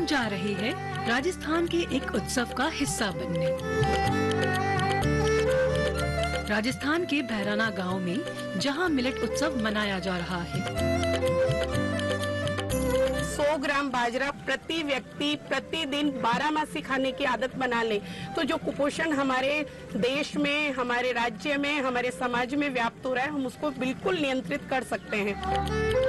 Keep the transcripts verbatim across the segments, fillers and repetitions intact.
हम जा रहे हैं राजस्थान के एक उत्सव का हिस्सा बनने। राजस्थान के भैराना गांव में जहां मिलेट उत्सव मनाया जा रहा है। सौ ग्राम बाजरा प्रति व्यक्ति प्रतिदिन बारहमासी खाने की आदत बना ले तो जो कुपोषण हमारे देश में, हमारे राज्य में, हमारे समाज में व्याप्त हो रहा है, हम उसको बिल्कुल नियंत्रित कर सकते हैं।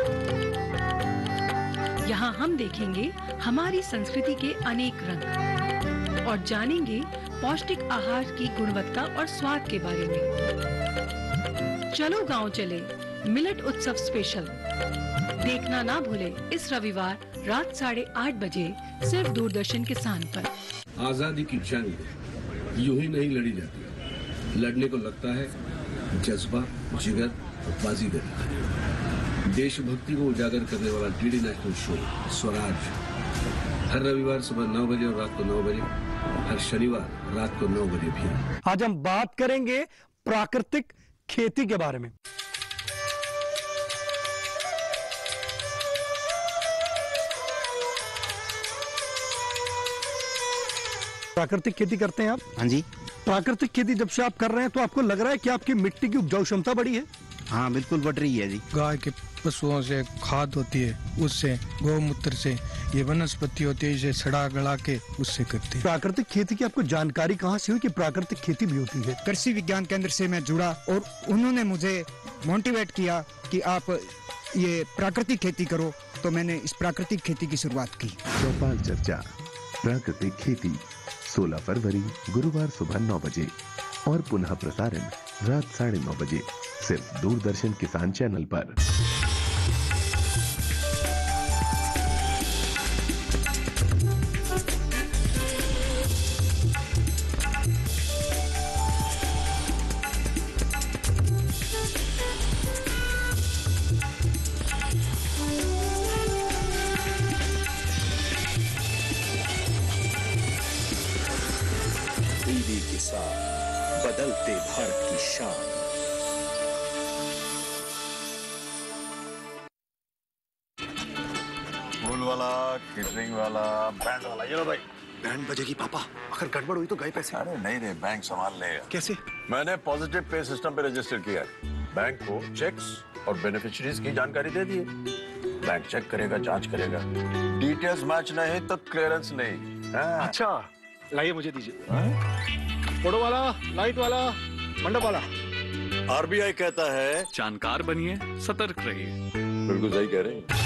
यहाँ हम देखेंगे हमारी संस्कृति के अनेक रंग और जानेंगे पौष्टिक आहार की गुणवत्ता और स्वाद के बारे में। चलो गांव चले मिलेट उत्सव स्पेशल देखना ना भूले इस रविवार रात साढ़े आठ बजे सिर्फ दूरदर्शन किसान पर। आजादी की जंग यूं ही नहीं लड़ी जाती, लड़ने को लगता है जज्बा, जिगर और बाजीगरी। देशभक्ति को उजागर करने वाला डीडी नेशनल शो स्वराज हर रविवार सुबह नौ बजे और रात को नौ बजे, हर शनिवार रात को नौ बजे भी। आज हम बात करेंगे प्राकृतिक खेती के बारे में। प्राकृतिक खेती करते हैं आप? हाँ जी। प्राकृतिक खेती जब से आप कर रहे हैं तो आपको लग रहा है कि आपकी मिट्टी की उपजाऊ क्षमता बढ़ी है? हाँ बिल्कुल बढ़ रही है जी। गाय के पशुओं से खाद होती है, उससे गौमूत्र से ये वनस्पति होती है, इसे सड़ा गला के उससे करते हैं। प्राकृतिक खेती की आपको जानकारी कहाँ से हुई कि प्राकृतिक खेती भी होती है? कृषि विज्ञान केंद्र से मैं जुड़ा और उन्होंने मुझे मोटिवेट किया कि आप ये प्राकृतिक खेती करो, तो मैंने इस प्राकृतिक खेती की शुरुआत की। चौपाल चर्चा प्राकृतिक खेती सोलह फरवरी गुरुवार सुबह नौ बजे और पुनः प्रसारण रात साढ़े नौ बजे सिर्फ दूरदर्शन किसान चैनल पर। टीवी के साथ बदलते भारत की शान। फूल वाला, केटरिंग वाला, बैंड वाला, ये लो भाई। बैंड बजेगी पापा, अगर गड़बड़ हुई तो गए पैसे। अरे नहीं रे, बैंक संभाल लेगा। कैसे? मैंने पॉजिटिव पे सिस्टम पे रजिस्टर किया है। बैंक को चेक्स और बेनिफिशियरीज की जानकारी दे दी है। बैंक चेक करेगा, जांच करेगा, डिटेल्स मैच नहीं तो क्लियरेंस नहीं। हाँ। अच्छा, लाइए मुझे दीजिए। फोटो वाला, लाइट वाला, मंडप वाला। आरबीआई कहता है जानकार बनिए, सतर्क रहिए। बिल्कुल सही कह रहे हैं।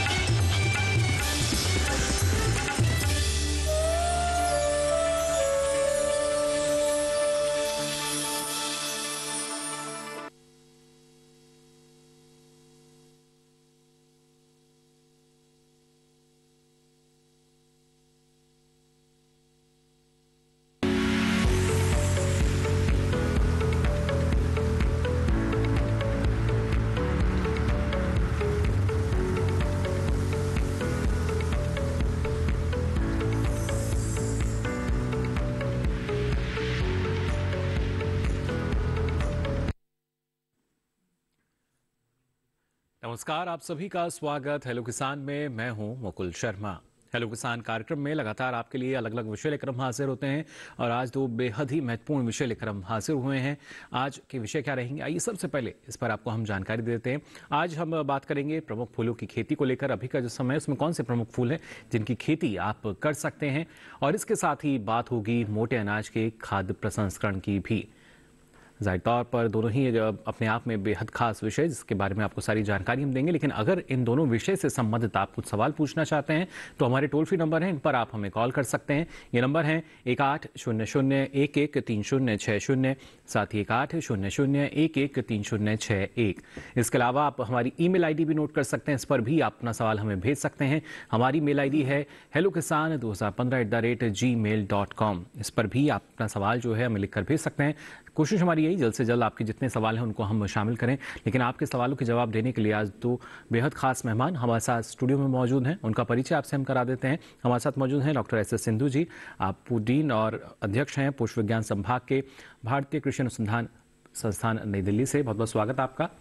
नमस्कार, आप सभी का स्वागत हेलो किसान में। मैं हूं मुकुल शर्मा। हेलो किसान कार्यक्रम में लगातार आपके लिए अलग अलग विषय लेकर हम हाजिर होते हैं और आज दो बेहद ही महत्वपूर्ण विषय लेकर हम हाजिर हुए हैं। आज के विषय क्या रहेंगे, आइए सबसे पहले इस पर आपको हम जानकारी देते हैं। आज हम बात करेंगे प्रमुख फूलों की खेती को लेकर। अभी का जो समय है उसमें कौन से प्रमुख फूल हैं जिनकी खेती आप कर सकते हैं, और इसके साथ ही बात होगी मोटे अनाज के खाद्य प्रसंस्करण की भी। ज़ाहिर तौर पर दोनों ही अपने आप में बेहद खास विषय जिसके बारे में आपको सारी जानकारी हम देंगे। लेकिन अगर इन दोनों विषय से संबंधित आप कुछ सवाल पूछना चाहते हैं तो हमारे टोल फ्री नंबर हैं, इन पर आप हमें कॉल कर सकते हैं। ये नंबर है एक आठ शून्य शून्य एक एक तीन शून्य छः शून्य, साथ ही एक आठ शून्य शून्य एक एक तीन शून्य छः एक। इसके अलावा आप हमारी ईमेल आईडी भी नोट कर सकते हैं, इस पर भी आप अपना सवाल हमें भेज सकते हैं। हमारी मेल आईडी है हेलो किसान दो हज़ार पंद्रह at the rate Gmail dot com. इस पर भी आप अपना सवाल जो है हमें लिख कर भेज सकते हैं। कोशिश हमारी यही जल्द से जल्द आपके जितने सवाल हैं उनको हम शामिल करें। लेकिन आपके सवालों के जवाब देने के लिए आज दो बेहद खास मेहमान हमारे साथ स्टूडियो में मौजूद हैं। उनका परिचय आपसे हम करा देते हैं। हमारे साथ मौजूद हैं doctor S S Sindhu ji, आप डीन और अध्यक्ष हैं पुष्प विज्ञान संभाग के भारतीय कृषि अनुसंधान संस्थान नई दिल्ली से। बहुत बहुत स्वागत आपका।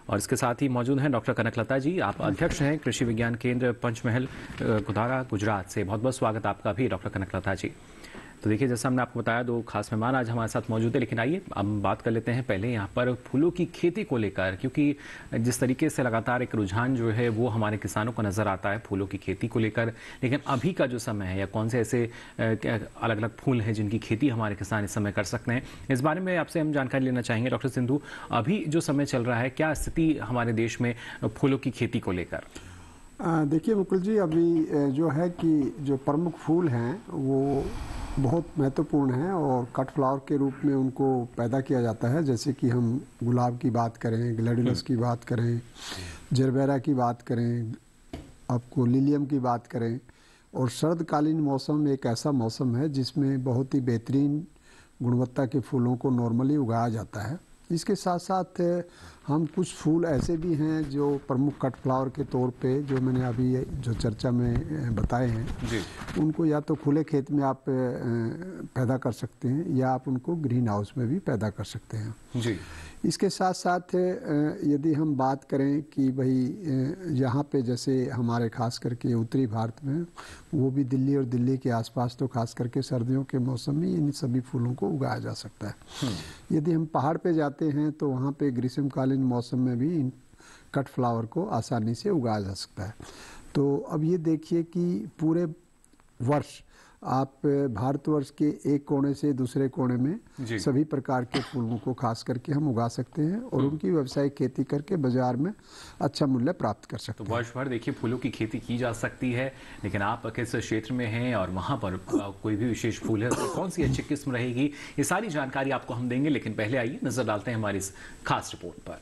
और इसके साथ ही मौजूद हैं डॉक्टर कनकलता जी, आप अध्यक्ष हैं कृषि विज्ञान केंद्र पंचमहल गुदारा गुजरात से। बहुत बहुत स्वागत आपका भी डॉक्टर कनकलता जी। तो देखिए, जैसा हमने आपको बताया, दो खास मेहमान आज हमारे साथ मौजूद है, लेकिन आइए हम बात कर लेते हैं पहले यहाँ पर फूलों की खेती को लेकर, क्योंकि जिस तरीके से लगातार एक रुझान जो है वो हमारे किसानों को नजर आता है फूलों की खेती को लेकर, लेकिन अभी का जो समय है या कौन से ऐसे अलग अलग फूल हैं जिनकी खेती हमारे किसान इस समय कर सकते हैं, इस बारे में आपसे हम जानकारी लेना चाहेंगे। डॉक्टर सिंधु, अभी जो समय चल रहा है, क्या स्थिति हमारे देश में फूलों की खेती को लेकर? देखिए मुकुल जी, अभी जो है कि जो प्रमुख फूल हैं वो बहुत महत्वपूर्ण है और कट फ्लावर के रूप में उनको पैदा किया जाता है। जैसे कि हम गुलाब की बात करें, ग्लैडियोलस की बात करें, जरबेरा की बात करें, आपको लिलियम की बात करें। और शरदकालीन मौसम एक ऐसा मौसम है जिसमें बहुत ही बेहतरीन गुणवत्ता के फूलों को नॉर्मली उगाया जाता है। इसके साथ साथ हम कुछ फूल ऐसे भी हैं जो प्रमुख कट फ्लावर के तौर पे, जो मैंने अभी जो चर्चा में बताए हैं जी, उनको या तो खुले खेत में आप पैदा कर सकते हैं या आप उनको ग्रीन हाउस में भी पैदा कर सकते हैं जी। इसके साथ साथ यदि हम बात करें कि भाई यहाँ पे जैसे हमारे खास करके उत्तरी भारत में, वो भी दिल्ली और दिल्ली के आसपास तो खास करके सर्दियों के मौसम में इन सभी फूलों को उगाया जा सकता है। यदि हम पहाड़ पे जाते हैं तो वहाँ पे ग्रीष्मकालीन मौसम में भी इन कट फ्लावर को आसानी से उगाया जा सकता है। तो अब ये देखिए कि पूरे वर्ष आप भारतवर्ष के एक कोने से दूसरे कोने में सभी प्रकार के फूलों को खास करके हम उगा सकते हैं और उनकी व्यावसायिक खेती करके बाजार में अच्छा मूल्य प्राप्त कर सकते हैं। तो वर्ष भर देखिए फूलों की खेती की जा सकती है, लेकिन आप किस क्षेत्र में हैं और वहां पर कोई भी विशेष फूल है तो कौन सी अच्छी किस्म रहेगी, ये सारी जानकारी आपको हम देंगे। लेकिन पहले आइए नजर डालते हैं हमारी इस खास रिपोर्ट पर।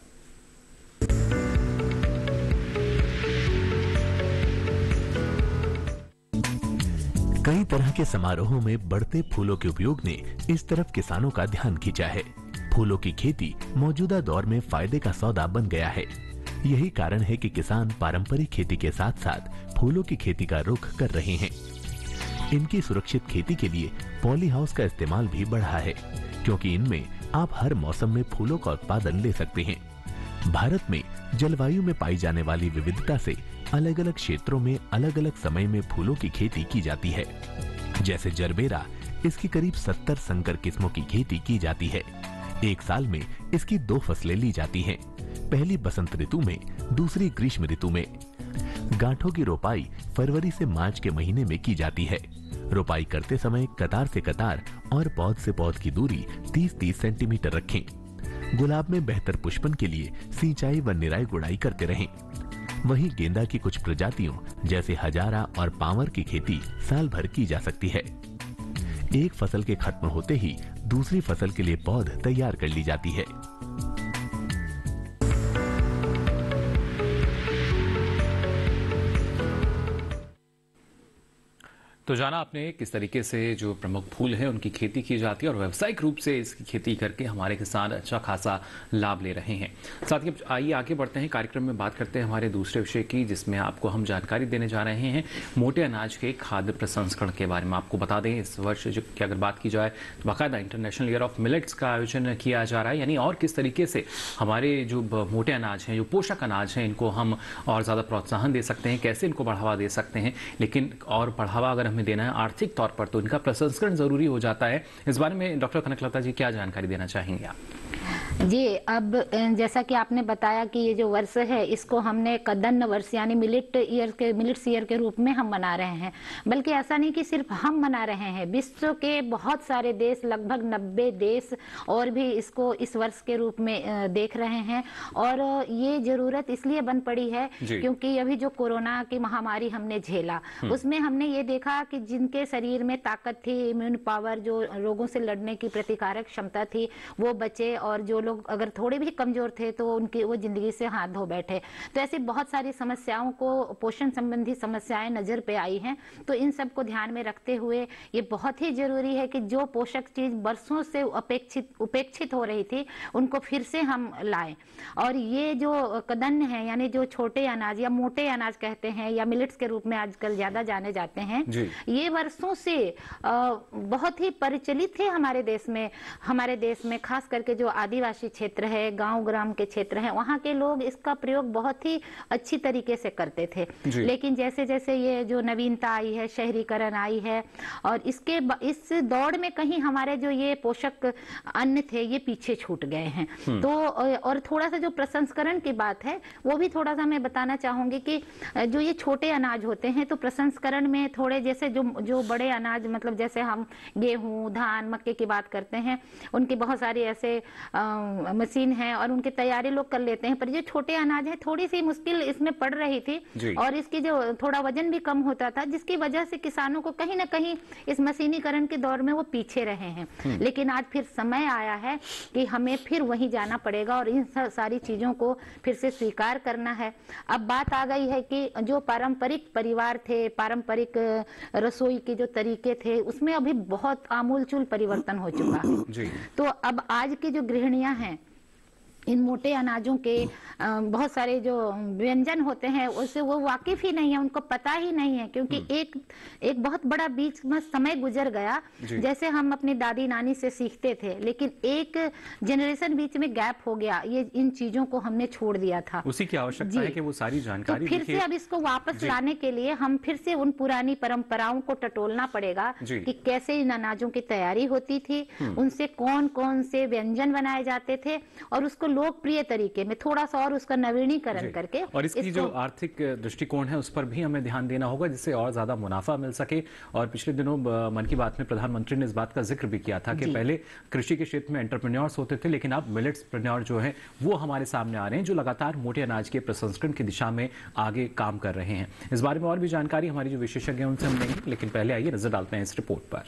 कई तरह के समारोहों में बढ़ते फूलों के उपयोग ने इस तरफ किसानों का ध्यान खींचा है। फूलों की खेती मौजूदा दौर में फायदे का सौदा बन गया है। यही कारण है कि किसान पारंपरिक खेती के साथ साथ फूलों की खेती का रुख कर रहे हैं। इनकी सुरक्षित खेती के लिए पॉली हाउस का इस्तेमाल भी बढ़ा है, क्योंकि इनमें आप हर मौसम में फूलों का उत्पादन ले सकते हैं। भारत में जलवायु में पाई जाने वाली विविधता से अलग अलग क्षेत्रों में अलग अलग समय में फूलों की खेती की जाती है। जैसे जरबेरा, इसकी करीब सत्तर संकर किस्मों की खेती की जाती है। एक साल में इसकी दो फसलें ली जाती हैं, पहली बसंत ऋतु में, दूसरी ग्रीष्म ऋतु में। गांठों की रोपाई फरवरी से मार्च के महीने में की जाती है। रोपाई करते समय कतार से कतार और पौध से पौध की दूरी तीस तीस सेंटीमीटर रखें। गुलाब में बेहतर पुष्पन के लिए सिंचाई व निराई गुड़ाई करते रहें। वहीं गेंदा की कुछ प्रजातियों जैसे हजारा और पांवर की खेती साल भर की जा सकती है। एक फसल के खत्म होते ही दूसरी फसल के लिए पौध तैयार कर ली जाती है। तो जाना आपने किस तरीके से जो प्रमुख फूल हैं उनकी खेती की जाती है और व्यावसायिक रूप से इसकी खेती करके हमारे किसान अच्छा खासा लाभ ले रहे हैं। साथ ही आइए आगे बढ़ते हैं, कार्यक्रम में बात करते हैं हमारे दूसरे विषय की, जिसमें आपको हम जानकारी देने जा रहे हैं मोटे अनाज के खाद्य प्रसंस्करण के बारे में। आपको बता दें, इस वर्ष जो की अगर बात की जाए तो बाकायदा इंटरनेशनल ईयर ऑफ मिलेट्स का आयोजन किया जा रहा है, यानी और किस तरीके से हमारे जो मोटे अनाज हैं, जो पोषक अनाज हैं, इनको हम और ज़्यादा प्रोत्साहन दे सकते हैं, कैसे इनको बढ़ावा दे सकते हैं। लेकिन और बढ़ावा अगर हमें देना है आर्थिक तौर पर तो इनका प्रसंस्करण जरूरी हो जाता है। इस बारे में डॉक्टर कनकलता जी क्या जानकारी देना चाहेंगे आप? जी, अब जैसा कि आपने बताया कि ये जो वर्ष है इसको हमने कदन्न वर्ष यानी मिलेट ईयर के मिलेट्स ईयर के रूप में हम मना रहे हैं। बल्कि ऐसा नहीं कि सिर्फ हम मना रहे हैं, विश्व के बहुत सारे देश, लगभग नब्बे देश और भी इसको इस वर्ष के रूप में देख रहे हैं। और ये जरूरत इसलिए बन पड़ी है क्योंकि अभी जो कोरोना की महामारी हमने झेला, उसमें हमने ये देखा कि जिनके शरीर में ताकत थी, इम्यून पावर, जो रोगों से लड़ने की प्रतिकारक क्षमता थी, वो बचे, और जो लोग अगर थोड़े भी कमजोर थे तो उनकी वो जिंदगी से हाथ धो बैठे। तो ऐसी बहुत सारी समस्याओं को, पोषण संबंधी समस्याएं नजर पे आई हैं। तो इन सब को ध्यान में रखते हुए ये बहुत ही जरूरी है कि जो पोषक चीज बरसों से अपेक्षित उपेक्षित हो रही थी उनको फिर से हम लाएं। और ये जो कदन्न है, यानी जो छोटे अनाज या मोटे अनाज कहते हैं या मिलेट्स के रूप में आजकल ज्यादा जाने जाते हैं, ये वर्षों से बहुत ही परिचलित है हमारे देश में। हमारे देश में खास करके जो आदिवासी क्षेत्र है, गांव ग्राम के क्षेत्र हैं, वहाँ के लोग इसका प्रयोग बहुत ही अच्छी तरीके से करते थे। लेकिन जैसे जैसे ये जो नवीनता आई है, शहरीकरण आई है, और इसके इस दौड़ में कहीं हमारे जो ये पोषक अन्न थे ये पीछे छूट गए हैं। तो और थोड़ा सा जो प्रसंस्करण की बात है वो भी थोड़ा सा मैं बताना चाहूंगी कि जो ये छोटे अनाज होते हैं तो प्रसंस्करण में थोड़े, जैसे जो जो बड़े अनाज मतलब जैसे हम गेहूं, धान, मक्के की बात करते हैं, उनकी बहुत सारी ऐसे आ, मशीन है और उनकी तैयारी लोग कर लेते हैं, पर जो छोटे अनाज है थोड़ी सी मुश्किल इसमें पड़ रही थी और इसकी जो थोड़ा वजन भी कम होता था, जिसकी वजह से किसानों को कहीं ना कहीं इस मशीनीकरण के दौर में वो पीछे रहे हैं। लेकिन आज फिर समय आया है कि हमें फिर वहीं जाना पड़ेगा और इन सारी चीजों को फिर से स्वीकार करना है। अब बात आ गई है कि जो पारंपरिक परिवार थे, पारंपरिक रसोई के जो तरीके थे, उसमें अभी बहुत आमूलचूल परिवर्तन हो चुका है। तो अब आज की जो गृहिणियां हैं, इन मोटे अनाजों के बहुत सारे जो व्यंजन होते हैं उससे वो वाकिफ ही नहीं है, उनको पता ही नहीं है, क्योंकि एक एक बहुत बड़ा बीच में समय गुजर गया। जैसे हम अपनी दादी नानी से सीखते थे, लेकिन एक जनरेशन बीच में गैप हो गया, ये इन चीजों को हमने छोड़ दिया था। उसी की आवश्यकता है कि वो सारी जानकारी तो फिर से अब इसको वापस लाने के लिए हम फिर से उन पुरानी परंपराओं को टटोलना पड़ेगा कि कैसे इन अनाजों की तैयारी होती थी, उनसे कौन कौन से व्यंजन बनाए जाते थे, और उसको लोकप्रिय तरीके में थोड़ा सा और उसका नवीनीकरण करके, और इसकी जो आर्थिक दृष्टिकोण है उस पर भी हमें ध्यान देना होगा जिससे और ज्यादा मुनाफा मिल सके। और पिछले दिनों मन की बात में प्रधानमंत्री ने इस बात का जिक्र भी किया था कि पहले कृषि के क्षेत्र में एंटरप्रेन्योर्स होते थे, लेकिन अब मिलेट्सप्रेन्योर जो है वो हमारे सामने आ रहे हैं, जो लगातार मोटे अनाज के प्रसंस्करण की दिशा में आगे काम कर रहे हैं। इस बारे में और भी जानकारी हमारी जो विशेषज्ञ हैं उनसे हम लेंगे, लेकिन पहले आइए नजर डालते हैं इस रिपोर्ट पर।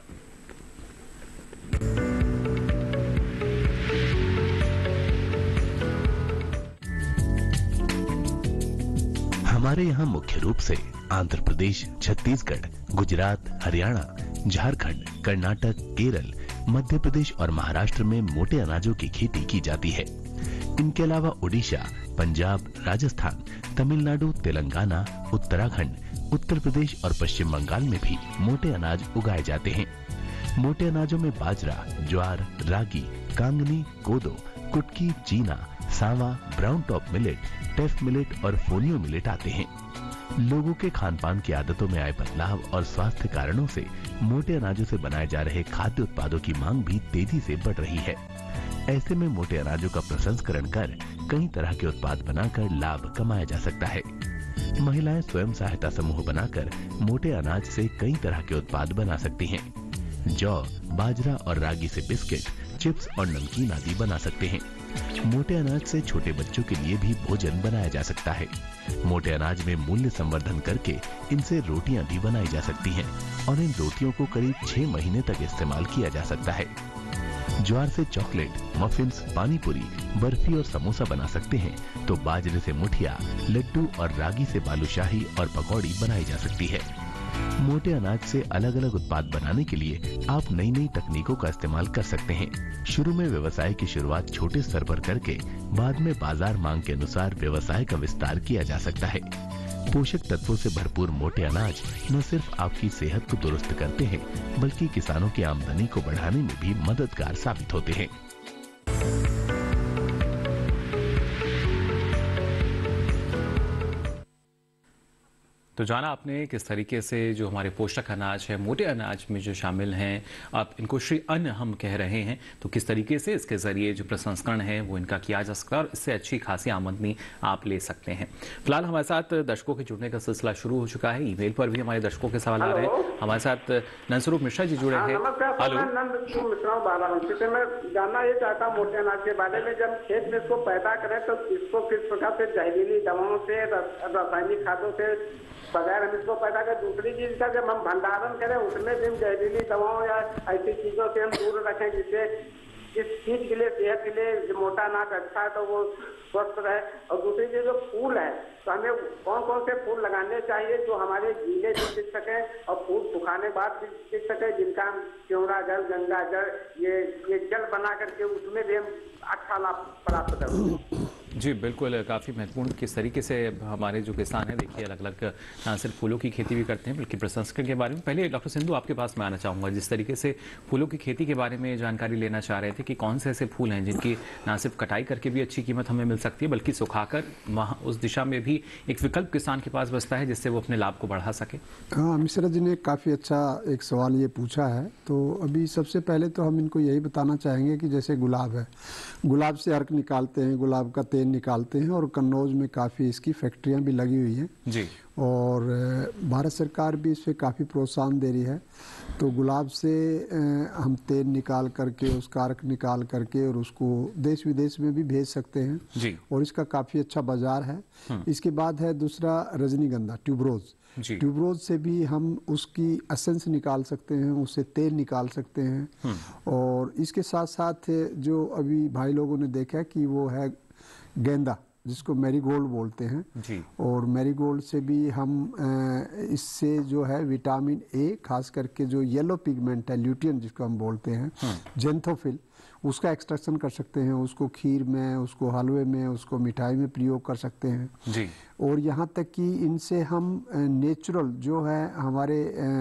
हमारे यहाँ मुख्य रूप से आंध्र प्रदेश, छत्तीसगढ़, गुजरात, हरियाणा, झारखंड, कर्नाटक, केरल, मध्य प्रदेश और महाराष्ट्र में मोटे अनाजों की खेती की जाती है। इनके अलावा उड़ीसा, पंजाब, राजस्थान, तमिलनाडु, तेलंगाना, उत्तराखंड, उत्तर प्रदेश और पश्चिम बंगाल में भी मोटे अनाज उगाए जाते हैं। मोटे अनाजों में बाजरा, ज्वार, रागी, कांगनी, कोदो, कुटकी, चीना, सावा, brown top millet, teff millet और फोलियो मिलेट आते हैं। लोगों के खान पान की आदतों में आए बदलाव और स्वास्थ्य कारणों से मोटे अनाजों से बनाए जा रहे खाद्य उत्पादों की मांग भी तेजी से बढ़ रही है। ऐसे में मोटे अनाजों का प्रसंस्करण कर कई तरह के उत्पाद बनाकर लाभ कमाया जा सकता है। महिलाएं स्वयं सहायता समूह बनाकर मोटे अनाज से कई तरह के उत्पाद बना सकती हैं। जौ, बाजरा और रागी से बिस्किट, चिप्स और नमकीन आदि बना सकते हैं। मोटे अनाज से छोटे बच्चों के लिए भी भोजन बनाया जा सकता है। मोटे अनाज में मूल्य संवर्धन करके इनसे रोटियां भी बनाई जा सकती हैं और इन रोटियों को करीब छह महीने तक इस्तेमाल किया जा सकता है। ज्वार से चॉकलेट, मफिन्स, पानी पूरी, बर्फी और समोसा बना सकते हैं, तो बाजरे से मुठिया, लड्डू और रागी से बालूशाही और पकौड़ी बनाई जा सकती है। मोटे अनाज से अलग अलग उत्पाद बनाने के लिए आप नई नई तकनीकों का इस्तेमाल कर सकते हैं। शुरू में व्यवसाय की शुरुआत छोटे स्तर पर करके बाद में बाजार मांग के अनुसार व्यवसाय का विस्तार किया जा सकता है। पोषक तत्वों से भरपूर मोटे अनाज न सिर्फ आपकी सेहत को दुरुस्त करते हैं, बल्कि किसानों की आमदनी को बढ़ाने में भी मददगार साबित होते हैं। तो जाना आपने किस तरीके से जो हमारे पोषक अनाज है, मोटे अनाज में जो शामिल हैं, आप इनको श्री अन्न हम कह रहे हैं, तो किस तरीके से इसके जरिए जो प्रसंस्करण है वो इनका किया जा सकता है और इससे अच्छी खासी आमदनी आप ले सकते हैं। फिलहाल हमारे साथ दर्शकों के जुड़ने का सिलसिला शुरू हो चुका है। ईमेल पर भी हमारे दर्शकों के सवाल आ रहे हैं। हमारे साथ नंदस्वरूप मिश्रा जी जुड़े हैं। हेलो, मिश्रा मैं जानना ये चाहता हूँ मोटे अनाज के बारे में, जब खेत में इसको पैदा करें तो इसको किस प्रकार से जहरीली दवाओं से, रासायनिक खादों से बगैर हम इसको पैदा करें। दूसरी चीज का जब हम भंडारण करें उसमें भी हम जहरीली दवाओं या ऐसी चीजों से हम दूर रखें जिससे इस चीज के लिए, सेहत के लिए मोटा अनाज अच्छा है तो वो स्वस्थ रहे। और दूसरी चीज जो फूल है तो हमें कौन कौन से फूल लगाने चाहिए जो हमारे गीले भी टिक सके और फूल सुखाने बाद भी टिक सके, जिनका हम क्योरा जल, गंगा जल, ये ये जल बना करके उसमें भी हम अच्छा लाभ प्राप्त करें। जी बिल्कुल, काफ़ी महत्वपूर्ण किस तरीके से हमारे जो किसान हैं देखिए अलग अलग ना सिर्फ फूलों की खेती भी करते हैं बल्कि प्रसंस्करण के बारे में। पहले डॉक्टर सिंधु आपके पास मैं आना चाहूँगा, जिस तरीके से फूलों की खेती के बारे में जानकारी लेना चाह रहे थे कि कौन से ऐसे फूल हैं जिनकी ना सिर्फ कटाई करके भी अच्छी कीमत हमें मिल सकती है बल्कि सुखाकर वहाँ उस दिशा में भी एक विकल्प किसान के पास बचता है जिससे वो अपने लाभ को बढ़ा सके। हाँ, मिश्रा जी ने काफ़ी अच्छा एक सवाल ये पूछा है। तो अभी सबसे पहले तो हम इनको यही बताना चाहेंगे कि जैसे गुलाब है, गुलाब से अर्क निकालते हैं, गुलाब का तेल निकालते हैं और कन्नौज में काफ़ी इसकी फैक्ट्रियां भी लगी हुई हैं जी। और भारत सरकार भी इस पर काफ़ी प्रोत्साहन दे रही है। तो गुलाब से हम तेल निकाल करके उसका अर्क निकाल करके और उसको देश विदेश में भी भेज सकते हैं जी। और इसका काफ़ी अच्छा बाजार है। इसके बाद है दूसरा रजनीगंधा, ट्यूबरोज। ट्यूबरोज से भी हम उसकी एसेंस निकाल सकते हैं, उससे तेल निकाल सकते हैं। और इसके साथ साथ जो अभी भाई लोगों ने देखा कि वो है गेंदा, जिसको मैरीगोल्ड बोलते हैं जी। और मैरीगोल्ड से भी हम इससे जो है विटामिन ए, खास करके जो येलो पिगमेंट है, ल्यूटियन जिसको हम बोलते हैं, जेंथोफिल, उसका एक्सट्रैक्शन कर सकते हैं। उसको खीर में, उसको हलवे में, उसको मिठाई में प्रयोग कर सकते हैं जी। और यहाँ तक कि इनसे हम नेचुरल जो है हमारे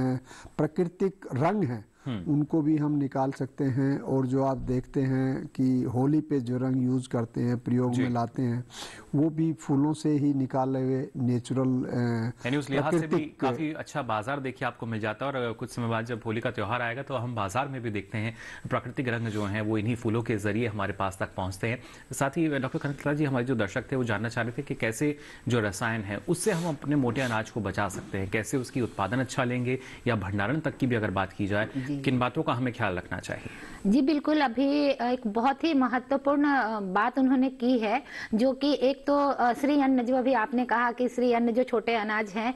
प्राकृतिक रंग हैं उनको भी हम निकाल सकते हैं। और जो आप देखते हैं कि होली पे जो रंग यूज करते हैं, प्रयोग में लाते हैं, वो भी फूलों से ही निकाले हुए नेचुरल, यानी उस लिहाज से भी काफी अच्छा बाजार देखिए आपको मिल जाता है। और कुछ समय बाद जब होली का त्योहार आएगा तो हम बाजार में भी देखते हैं प्राकृतिक रंग जो हैं वो इन्हीं फूलों के जरिए हमारे पास तक पहुंचते हैं। साथ ही डॉक्टर कनकलाल जी, हमारे जो दर्शक थे वो जानना चाह रहे थे कि कैसे जो रसायन है उससे हम अपने मोटे अनाज को बचा सकते हैं, कैसे उसकी उत्पादन अच्छा लेंगे या भंडारण तक की भी अगर बात की जाए, किन बातों का हमें ख्याल रखना चाहिए? जी बिल्कुल, अभी एक बहुत ही महत्वपूर्ण बात उन्होंने की है, जो कि एक तो श्री अन्न, जो अभी आपने कहा कि श्री अन्न जो छोटे अनाज हैं,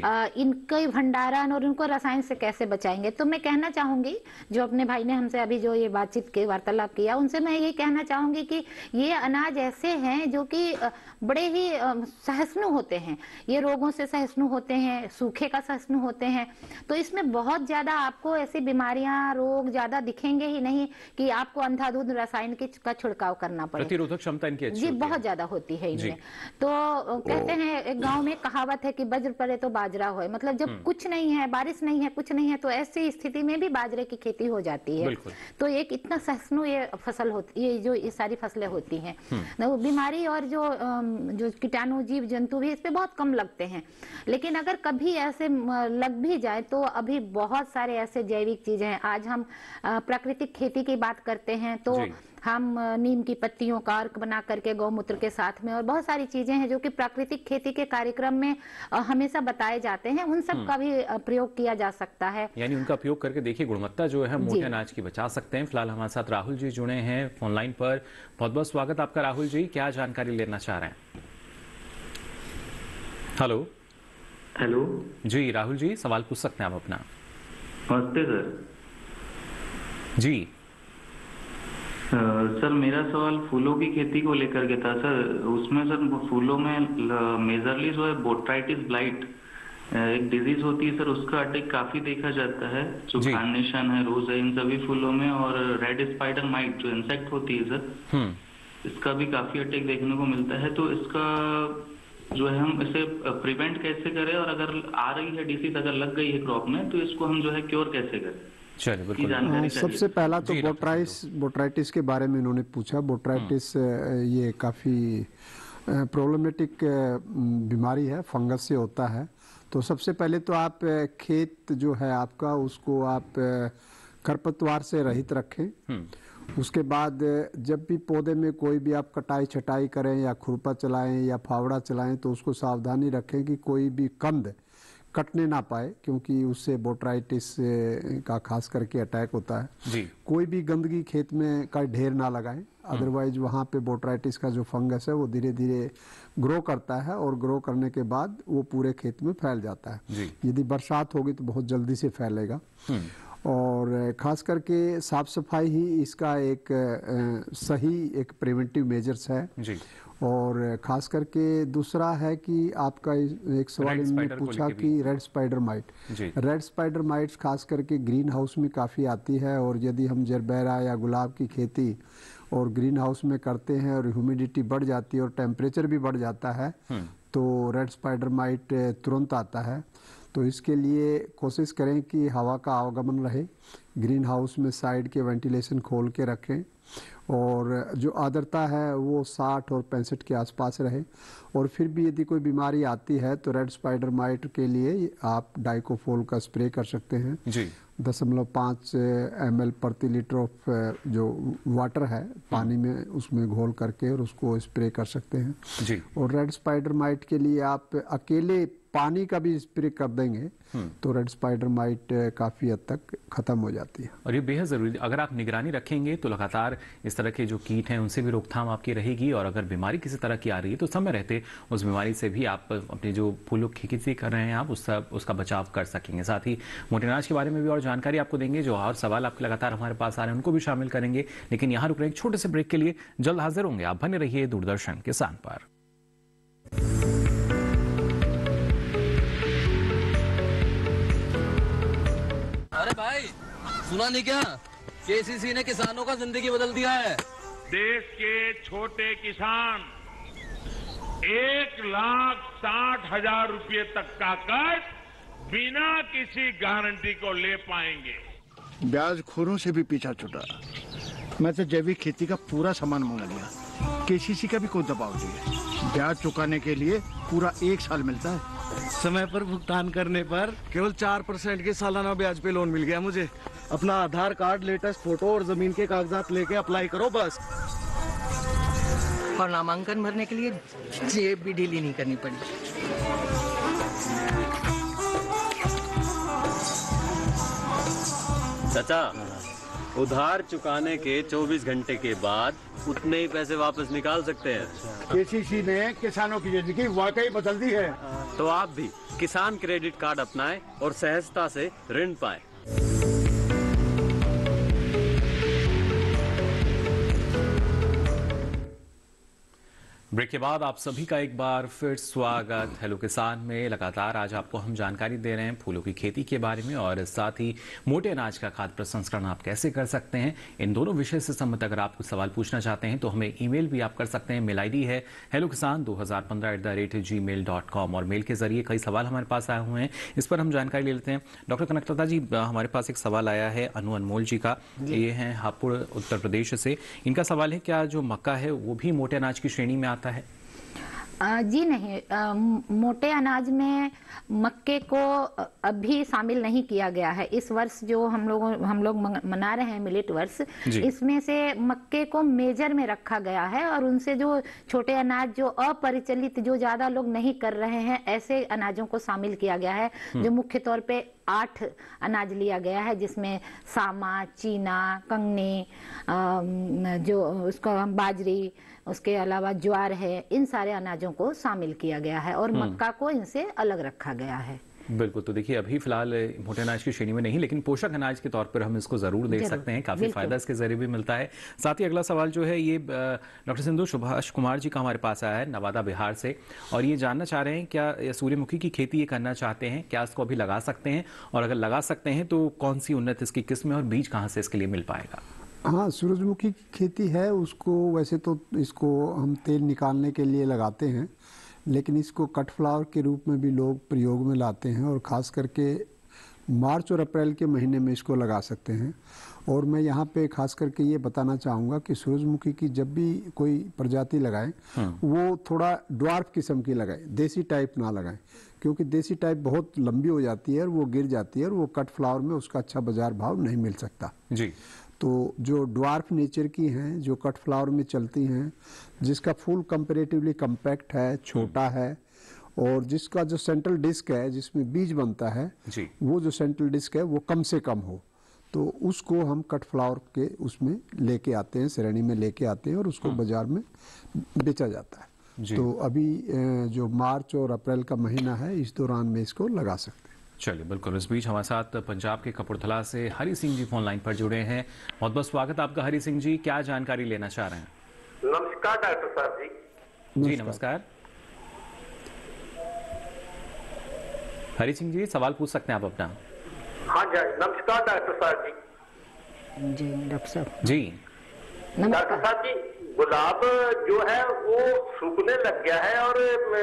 इनके भंडारण और इनको रसायन से कैसे बचाएंगे। तो मैं कहना चाहूंगी, जो अपने भाई ने हमसे अभी जो ये बातचीत के वार्तालाप किया, उनसे मैं ये कहना चाहूंगी कि ये अनाज ऐसे हैं जो कि बड़े ही सहिष्णु होते हैं, ये रोगों से सहिष्णु होते हैं, सूखे का सहिष्णु होते हैं। तो इसमें बहुत ज्यादा आपको ऐसी बीमारियां, रोग ज्यादा दिखेंगे ही नहीं कि आपको अंधाधुंध रसायन का छिड़काव करना पड़े। प्रतिरोधक क्षमता इनकी अच्छी जी बहुत ज्यादा होती है इनमें। तो कहते हैं, एक गांव में कहावत है कि वज्र पड़े तो बाजरा होए, मतलब जब कुछ नहीं है, बारिश नहीं है, कुछ नहीं है, तो ऐसी स्थिति में भी बाजरे की खेती हो जाती है। तो एक इतना सहिष्णु ये फसल होती, ये जो ये सारी फसलें होती हैं, बीमारी और जो जो कीटाणु, जीव जंतु भी इस पे बहुत कम लगते हैं। लेकिन अगर कभी ऐसे लग भी जाए तो अभी बहुत सारे ऐसे जैविक चीजें हैं। आज हम प्राकृतिक खेती की बात करते हैं तो हम नीम की पत्तियों का अर्क बना करके गौमूत्र के साथ में, और बहुत सारी चीजें हैं जो कि प्राकृतिक खेती के कार्यक्रम में हमेशा बताए जाते हैं, उन सब का भी प्रयोग किया जा सकता है। यानी उनका उपयोग करके देखिए गुणवत्ता जो है मोटे अनाज की बचा सकते हैं। फिलहाल हमारे साथ राहुल जी जुड़े हैं फोन लाइन पर। बहुत बहुत स्वागत आपका राहुल जी, क्या जानकारी लेना चाह रहे हैं? हेलो हेलो जी राहुल जी, सवाल पूछ सकते हैं आप अपना। नमस्ते सर। जी आ, सर मेरा सवाल फूलों की खेती को लेकर के था सर। उसमें सर फूलों में मेजरली जो है बोट्राइटिस ब्लाइट एक डिजीज होती है सर, उसका अटैक काफी देखा जाता है, जो कार्नेशन है, रोज है, इन सभी फूलों में। और रेड स्पाइडर माइट जो इंसेक्ट होती है सर, इसका भी काफी अटैक देखने को मिलता है। तो इसका जो है हम इसे प्रिवेंट कैसे करें, और अगर आ रही है डिसीज, अगर लग गई है क्रॉप में, तो इसको हम जो है क्योर कैसे करें? चलिए बिल्कुल। हाँ, सबसे पहला तो बोट्राइस बोट्राइटिस के बारे में इन्होंने पूछा। बोट्राइटिस ये काफ़ी प्रॉब्लमेटिक बीमारी है, फंगस से होता है। तो सबसे पहले तो आप खेत जो है आपका, उसको आप खरपतवार से रहित रखें। उसके बाद जब भी पौधे में कोई भी आप कटाई छटाई करें या खुरपा चलाएं या फावड़ा चलाएं, तो उसको सावधानी रखें कि कोई भी कंद कटने ना पाए, क्योंकि उससे बोट्राइटिस का खास करके अटैक होता है जी। कोई भी गंदगी खेत में का ढेर ना लगाएं, अदरवाइज वहाँ पे बोट्राइटिस का जो फंगस है वो धीरे धीरे ग्रो करता है और ग्रो करने के बाद वो पूरे खेत में फैल जाता है। यदि बरसात होगी तो बहुत जल्दी से फैलेगा। और खास करके साफ सफाई ही इसका एक आ, सही एक प्रिवेंटिव मेजर्स है जी। और खास करके दूसरा है कि आपका एक सवाल इन्होंने पूछा कि red spider mite. Red spider mites खास करके ग्रीन हाउस में काफ़ी आती है, और यदि हम जरबेरा या गुलाब की खेती और ग्रीन हाउस में करते हैं और ह्यूमिडिटी बढ़ जाती है और टेम्परेचर भी बढ़ जाता है तो रेड स्पाइडर माइट तुरंत आता है। तो इसके लिए कोशिश करें कि हवा का आवागमन रहे, ग्रीन हाउस में साइड के वेंटिलेशन खोल के रखें और जो आर्द्रता है वो साठ और पैंसठ के आसपास रहे। और फिर भी यदि कोई बीमारी आती है तो रेड स्पाइडर माइट के लिए आप डाइकोफोल का स्प्रे कर सकते हैं जी दशमलव पाँच एम एल प्रति लीटर ऑफ जो वाटर है पानी में उसमें घोल करके और उसको स्प्रे कर सकते हैं जी। और रेड स्पाइडर माइट के लिए आप अकेले पानी का भी स्प्रे कर देंगे तो रेड स्पाइडर माइट काफी हद तक खत्म हो जाती है। और ये बेहद जरूरी, अगर आप निगरानी रखेंगे तो लगातार इस तरह के जो कीट हैं उनसे भी रोकथाम आपकी रहेगी और अगर बीमारी किसी तरह की आ रही है तो समय रहते उस बीमारी से भी आप अपने जो फूलों की खेती कर रहे हैं आप उसका उसका बचाव कर सकेंगे। साथ ही मोटे अनाज के बारे में भी और जानकारी आपको देंगे, जो और सवाल आपके लगातार हमारे पास आ रहे हैं उनको भी शामिल करेंगे। लेकिन यहाँ रुक रहे एक छोटे से ब्रेक के लिए, जल्द हाजिर होंगे। आप बने रहिए दूरदर्शन किसान पर। अरे भाई सुना नहीं क्या, केसीसी ने किसानों का जिंदगी बदल दिया है। देश के छोटे किसान एक लाख साठ हजार रुपए तक का कर्ज बिना किसी गारंटी को ले पाएंगे। ब्याज खोरों से भी पीछा छुटा। मैं तो जैविक खेती का पूरा सामान मंगा लिया, केसीसी का भी कोई दबाव नहीं है। ब्याज चुकाने के लिए पूरा एक साल मिलता है। समय पर भुगतान करने पर केवल चार परसेंट के सालाना ब्याज पे लोन मिल गया मुझे। अपना आधार कार्ड, लेटेस्ट फोटो और जमीन के कागजात लेके अप्लाई करो बस। और नामांकन भरने के लिए जेब भी ढीली नहीं करनी पड़ी। चाचा, उधार चुकाने के चौबीस घंटे के बाद उतने ही पैसे वापस निकाल सकते हैं। केसीसी ने किसानों की जिंदगी वाकई बदल दी है। तो आप भी किसान क्रेडिट कार्ड अपनाएं और सहजता से ऋण पाएं। ब्रेक के बाद आप सभी का एक बार फिर स्वागत। हेलो किसान में लगातार आज आपको हम जानकारी दे रहे हैं फूलों की खेती के बारे में और साथ ही मोटे अनाज का खाद्य प्रसंस्करण आप कैसे कर सकते हैं। इन दोनों विषय से संबंधित अगर आप कुछ सवाल पूछना चाहते हैं तो हमें ईमेल भी आप कर सकते हैं। मेल आईडी है हेलो किसान दो हजार पंद्रह at the rate Gmail dot com और मेल के जरिए कई सवाल हमारे पास आए हुए हैं, इस पर हम जानकारी ले लेते हैं। डॉक्टर कनकलता जी, हमारे पास एक सवाल आया है अनु अनमोल जी का, ये है हापुड़ उत्तर प्रदेश से। इनका सवाल है क्या जो मक्का है वो भी मोटे अनाज की श्रेणी में आता है? आ, जी नहीं, आ, मोटे अनाज में मक्के को अभी शामिल नहीं किया गया है। इस वर्ष जो हम लोग हम लोग मना रहे हैं मिलेट वर्ष, इसमें से मक्के को मेजर में रखा गया है और उनसे जो छोटे अनाज जो अपरिचलित जो ज्यादा लोग नहीं कर रहे हैं ऐसे अनाजों को शामिल किया गया है, जो मुख्य तौर पे आठ अनाज लिया गया है, जिसमें सामा, चीना, कंगनी, जो उसको हम बाजरी, उसके अलावा ज्वार है, इन सारे अनाजों को शामिल किया गया है और मक्का को इनसे अलग रखा गया है। बिल्कुल, तो देखिए अभी फिलहाल मोटे अनाज की श्रेणी में नहीं, लेकिन पोषक अनाज के तौर पर हम इसको जरूर देख सकते हैं, काफी फायदा इसके जरिए भी मिलता है। साथ ही अगला सवाल जो है ये डॉक्टर सिंधु सुभाष कुमार जी का हमारे पास आया है नवादा बिहार से और ये जानना चाह रहे हैं क्या सूर्यमुखी की खेती ये करना चाहते हैं, क्या इसको अभी लगा सकते हैं और अगर लगा सकते हैं तो कौन सी उन्नत इसकी किस्म है और बीज कहाँ से इसके लिए मिल पाएगा? हाँ, सूरजमुखी की खेती है, उसको वैसे तो इसको हम तेल निकालने के लिए लगाते हैं, लेकिन इसको कट फ्लावर के रूप में भी लोग प्रयोग में लाते हैं और ख़ास करके मार्च और अप्रैल के महीने में इसको लगा सकते हैं। और मैं यहाँ पे खास करके ये बताना चाहूँगा कि सूरजमुखी की जब भी कोई प्रजाति लगाएं वो थोड़ा ड्वार्फ किस्म की लगाएं, देसी टाइप ना लगाएं, क्योंकि देसी टाइप बहुत लंबी हो जाती है और वो गिर जाती है और वो कट फ्लावर में उसका अच्छा बाजार भाव नहीं मिल सकता जी। तो जो ड्वार्फ नेचर की हैं, जो कट फ्लावर में चलती हैं, जिसका फूल कंपैरेटिवली कम्पैक्ट है, छोटा है और जिसका जो सेंट्रल डिस्क है जिसमें बीज बनता है जी, वो जो सेंट्रल डिस्क है वो कम से कम हो, तो उसको हम कट फ्लावर के उसमें लेके आते हैं, श्रेणी में लेके आते हैं और उसको बाजार में बेचा जाता है। तो अभी जो मार्च और अप्रैल का महीना है इस दौरान में इसको लगा सकते हैं। चलिए बिल्कुल। इस बीच हमारे साथ पंजाब के कपूरथला से हरि सिंह जी फोन लाइन पर जुड़े हैं। बहुत बहुत स्वागत आपका हरि सिंह जी, क्या जानकारी लेना चाह रहे हैं? नमस्कार डॉक्टर साहब जी। जी नमस्कार। हरि सिंह जी सवाल पूछ सकते हैं आप अपना। हाँ जी, नमस्कार डॉक्टर साहब जी। जी डॉक्टर साहब जी डॉक्टर साहब जी, गुलाब जो है वो सूखने लग गया है और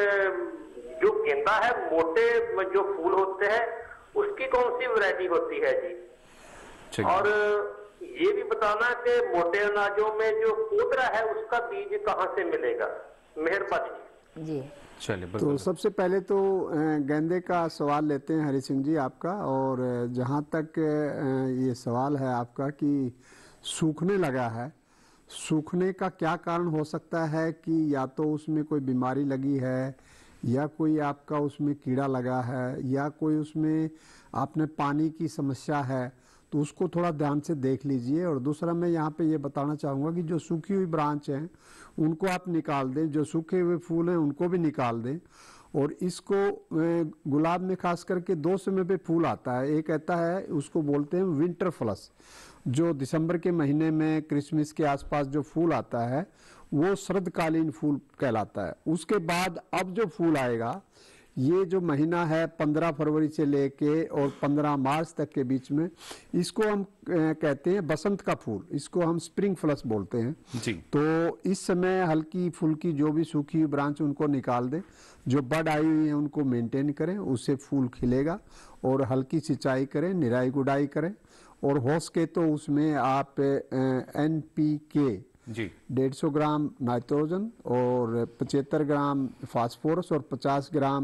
जो गेंदा है मोटे जो फूल होते हैं उसकी कौन सी वैरायटी होती है जी? और ये भी बताना कि मोटे अनाजों में जो कोदरा है उसका बीज कहाँ से मिलेगा? मेहरबानी जी। चलिए, तो सबसे पहले तो गेंदे का सवाल लेते हैं हरि सिंह जी आपका। और जहाँ तक ये सवाल है आपका कि सूखने लगा है, सूखने का क्या कारण हो सकता है कि या तो उसमें कोई बीमारी लगी है या कोई आपका उसमें कीड़ा लगा है या कोई उसमें आपने पानी की समस्या है, तो उसको थोड़ा ध्यान से देख लीजिए। और दूसरा मैं यहाँ पे ये बताना चाहूँगा कि जो सूखी हुई ब्रांच हैं उनको आप निकाल दें, जो सूखे हुए फूल हैं उनको भी निकाल दें। और इसको गुलाब में खास करके दो समय पे फूल आता है। एक आता है उसको बोलते हैं विंटर फ्लश, जो दिसंबर के महीने में क्रिसमस के आसपास जो फूल आता है वो शरदकालीन फूल कहलाता है। उसके बाद अब जो फूल आएगा ये जो महीना है पंद्रह फरवरी से लेके और पंद्रह मार्च तक के बीच में, इसको हम कहते हैं बसंत का फूल, इसको हम स्प्रिंग फ्लश बोलते हैं जी। तो इस समय हल्की फुल्की जो भी सूखी हुई ब्रांच उनको निकाल दें, जो बड आई हुई है उनको मेंटेन करें, उससे फूल खिलेगा। और हल्की सिंचाई करें, निराई गुडाई करें। और हो सके तो उसमें आप एन पी के जी डेढ़ सौ ग्राम नाइट्रोजन और पचहत्तर ग्राम फास्फोरस और पचास ग्राम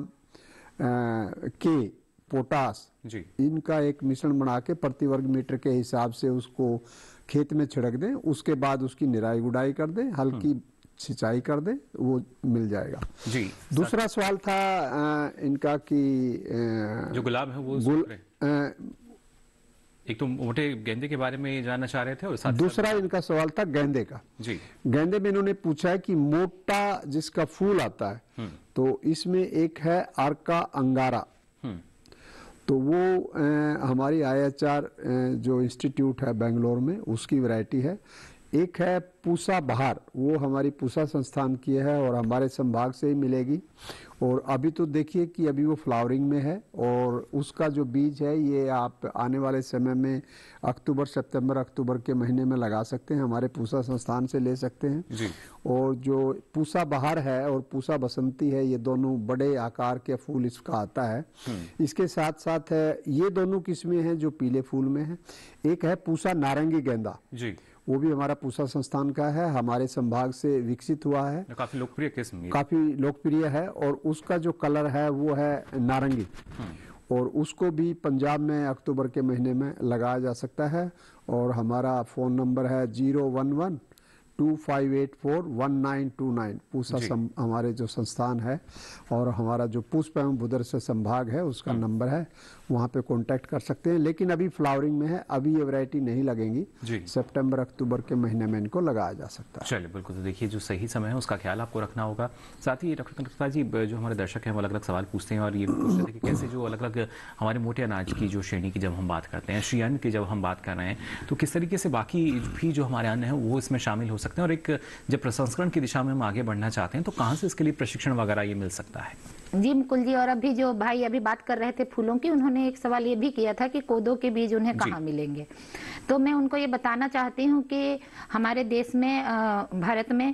के पोटास जी इनका एक मिश्रण बना के प्रति वर्ग मीटर के हिसाब से उसको खेत में छिड़क दें। उसके बाद उसकी निराई गुडाई कर दें, हल्की सिंचाई कर दें, वो मिल जाएगा जी। दूसरा सवाल था आ, इनका कि आ, जो गुलाब है वो गुल, आ, एक तो मोटे गेंदे के बारे में जानना चाह रहे थे और साथ दूसरा इनका सवाल था गेंदे का। जी। गेंदे में इन्होंने पूछा है कि मोटा जिसका फूल आता है तो इसमें एक है आर्का अंगारा, तो वो आ, हमारी आई एच आर जो इंस्टीट्यूट है बेंगलोर में उसकी वैरायटी है। एक है पूसा बहार, वो हमारी पूसा संस्थान की है और हमारे संभाग से ही मिलेगी। और अभी तो देखिए कि अभी वो फ्लावरिंग में है और उसका जो बीज है ये आप आने वाले समय में अक्टूबर सितंबर अक्टूबर के महीने में लगा सकते हैं, हमारे पूसा संस्थान से ले सकते हैं जी। और जो पूसा बहार है और पूसा बसंती है, ये दोनों बड़े आकार के फूल इसका आता है। इसके साथ साथ ये दोनों किस्में हैं जो पीले फूल में है। एक है पूसा नारंगी गेंदा जी, वो भी हमारा पूसा संस्थान का है, हमारे संभाग से विकसित हुआ है, काफी लोकप्रिय किस्म, काफी लोकप्रिय है। और उसका जो कलर है वो है नारंगी और उसको भी पंजाब में अक्टूबर के महीने में लगाया जा सकता है। और हमारा फोन नंबर है zero one one two five eight four one nine two nine. Pusa सम, हमारे जो संस्थान है और हमारा जो पुष्प एवं बुधर से संभाग है उसका नंबर है, वहाँ पे कांटेक्ट कर सकते हैं। लेकिन अभी फ्लावरिंग में है, अभी ये वैरायटी नहीं लगेंगी, सितंबर अक्टूबर के महीने में इनको लगाया जा सकता है। चलिए बिल्कुल, तो देखिए जो सही समय है उसका ख्याल आपको रखना होगा। साथ ही डॉक्टर जी जो हमारे दर्शक हैं वो अलग अलग सवाल पूछते हैं और ये पूछते थे कि कैसे जो अलग अलग हमारे मोटे अनाज की जो श्रेणी की जब हम बात करते हैं, श्री अन्न की जब हम बात कर रहे हैं, तो किस तरीके से बाकी भी जो हमारे अन्न है वो इसमें शामिल हो सकते हैं। और एक जब प्रसंस्करण की दिशा में हम आगे बढ़ना चाहते हैं तो कहाँ से इसके लिए प्रशिक्षण वगैरह ये मिल सकता है? जी मुकुल जी, और अभी जो भाई अभी बात कर रहे थे फूलों की, उन्होंने एक सवाल ये भी किया था कि कोदो के बीज उन्हें कहाँ मिलेंगे। तो मैं उनको ये बताना चाहती हूँ कि हमारे देश में भारत में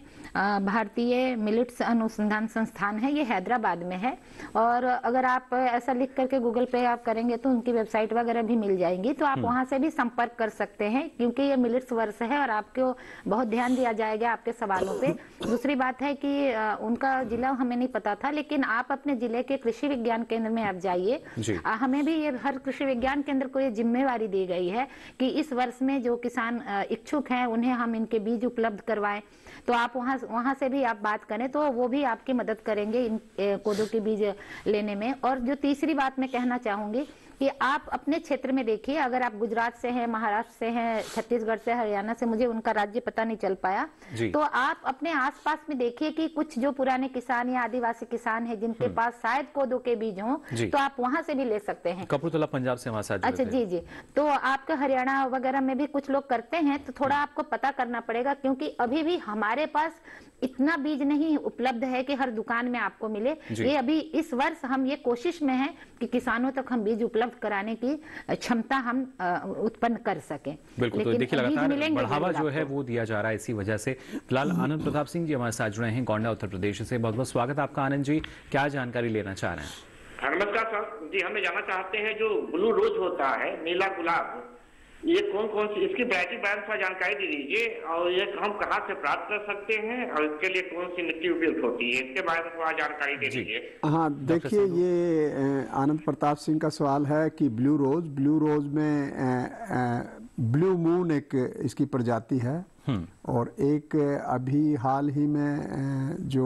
भारतीय मिलेट्स अनुसंधान संस्थान है, ये हैदराबाद में है। और अगर आप ऐसा लिख करके गूगल पे आप करेंगे तो उनकी वेबसाइट वगैरह भी मिल जाएंगी, तो आप वहाँ से भी संपर्क कर सकते हैं क्योंकि ये मिलेट्स वर्ष है और आपको बहुत ध्यान दिया जाएगा आपके सवालों पे। दूसरी बात है कि उनका जिला हमें नहीं पता था, लेकिन आप अपने जिले के कृषि विज्ञान केंद्र में आप जाइए। हमें भी ये हर कृषि विज्ञान केंद्र को ये जिम्मेवारी दी गई है कि इस वर्ष में जो किसान इच्छुक हैं उन्हें हम इनके बीज उपलब्ध करवाएं। तो आप वहाँ वहाँ से भी आप बात करें तो वो भी आपकी मदद करेंगे इन कोदो के बीज लेने में। और जो तीसरी बात मैं कहना चाहूंगी कि आप अपने क्षेत्र में देखिए, अगर आप गुजरात से हैं, महाराष्ट्र से हैं, छत्तीसगढ़ से, हरियाणा से, मुझे उनका राज्य पता नहीं चल पाया, तो आप अपने आसपास में देखिए कि कुछ जो पुराने किसान या आदिवासी किसान हैं जिनके पास शायद कोदो के बीज हों तो आप वहां से भी ले सकते हैं। कपूरथला पंजाब से हमारे साथ। अच्छा जी जी, तो आपके हरियाणा वगैरह में भी कुछ लोग करते हैं, तो थोड़ा आपको पता करना पड़ेगा, क्योंकि अभी भी हमारे पास इतना बीज नहीं उपलब्ध है कि हर दुकान में आपको मिले। ये अभी इस वर्ष हम ये कोशिश में है कि किसानों तक हम बीज उपलब्ध कराने की क्षमता हम उत्पन्न कर सकें। बिल्कुल, तो देखिए लगातार बढ़ावा जो है वो दिया जा रहा है इसी वजह से। फिलहाल आनंद प्रताप सिंह जी हमारे साथ जुड़े हैं गोंडा उत्तर प्रदेश से। बहुत बहुत स्वागत आपका आनंद जी, क्या जानकारी लेना चाह रहे हैं? नमस्कार सर जी, हम जानना चाहते हैं जो ब्लू रोज होता है, नीला गुलाब, ये कौन कौन सी इसकी वैरायटी बारे में जानकारी दे दीजिए, और ये हम कहाँ से प्राप्त कर सकते हैं और इसके लिए कौन सी मिट्टी उपयुक्त होती है, इसके बारे में थोड़ा जानकारी दे दीजिए। हाँ देखिए, ये आनंद प्रताप सिंह का सवाल है कि ब्लू रोज ब्लू रोज में ब्लू मून एक इसकी प्रजाति है, और एक अभी हाल ही में जो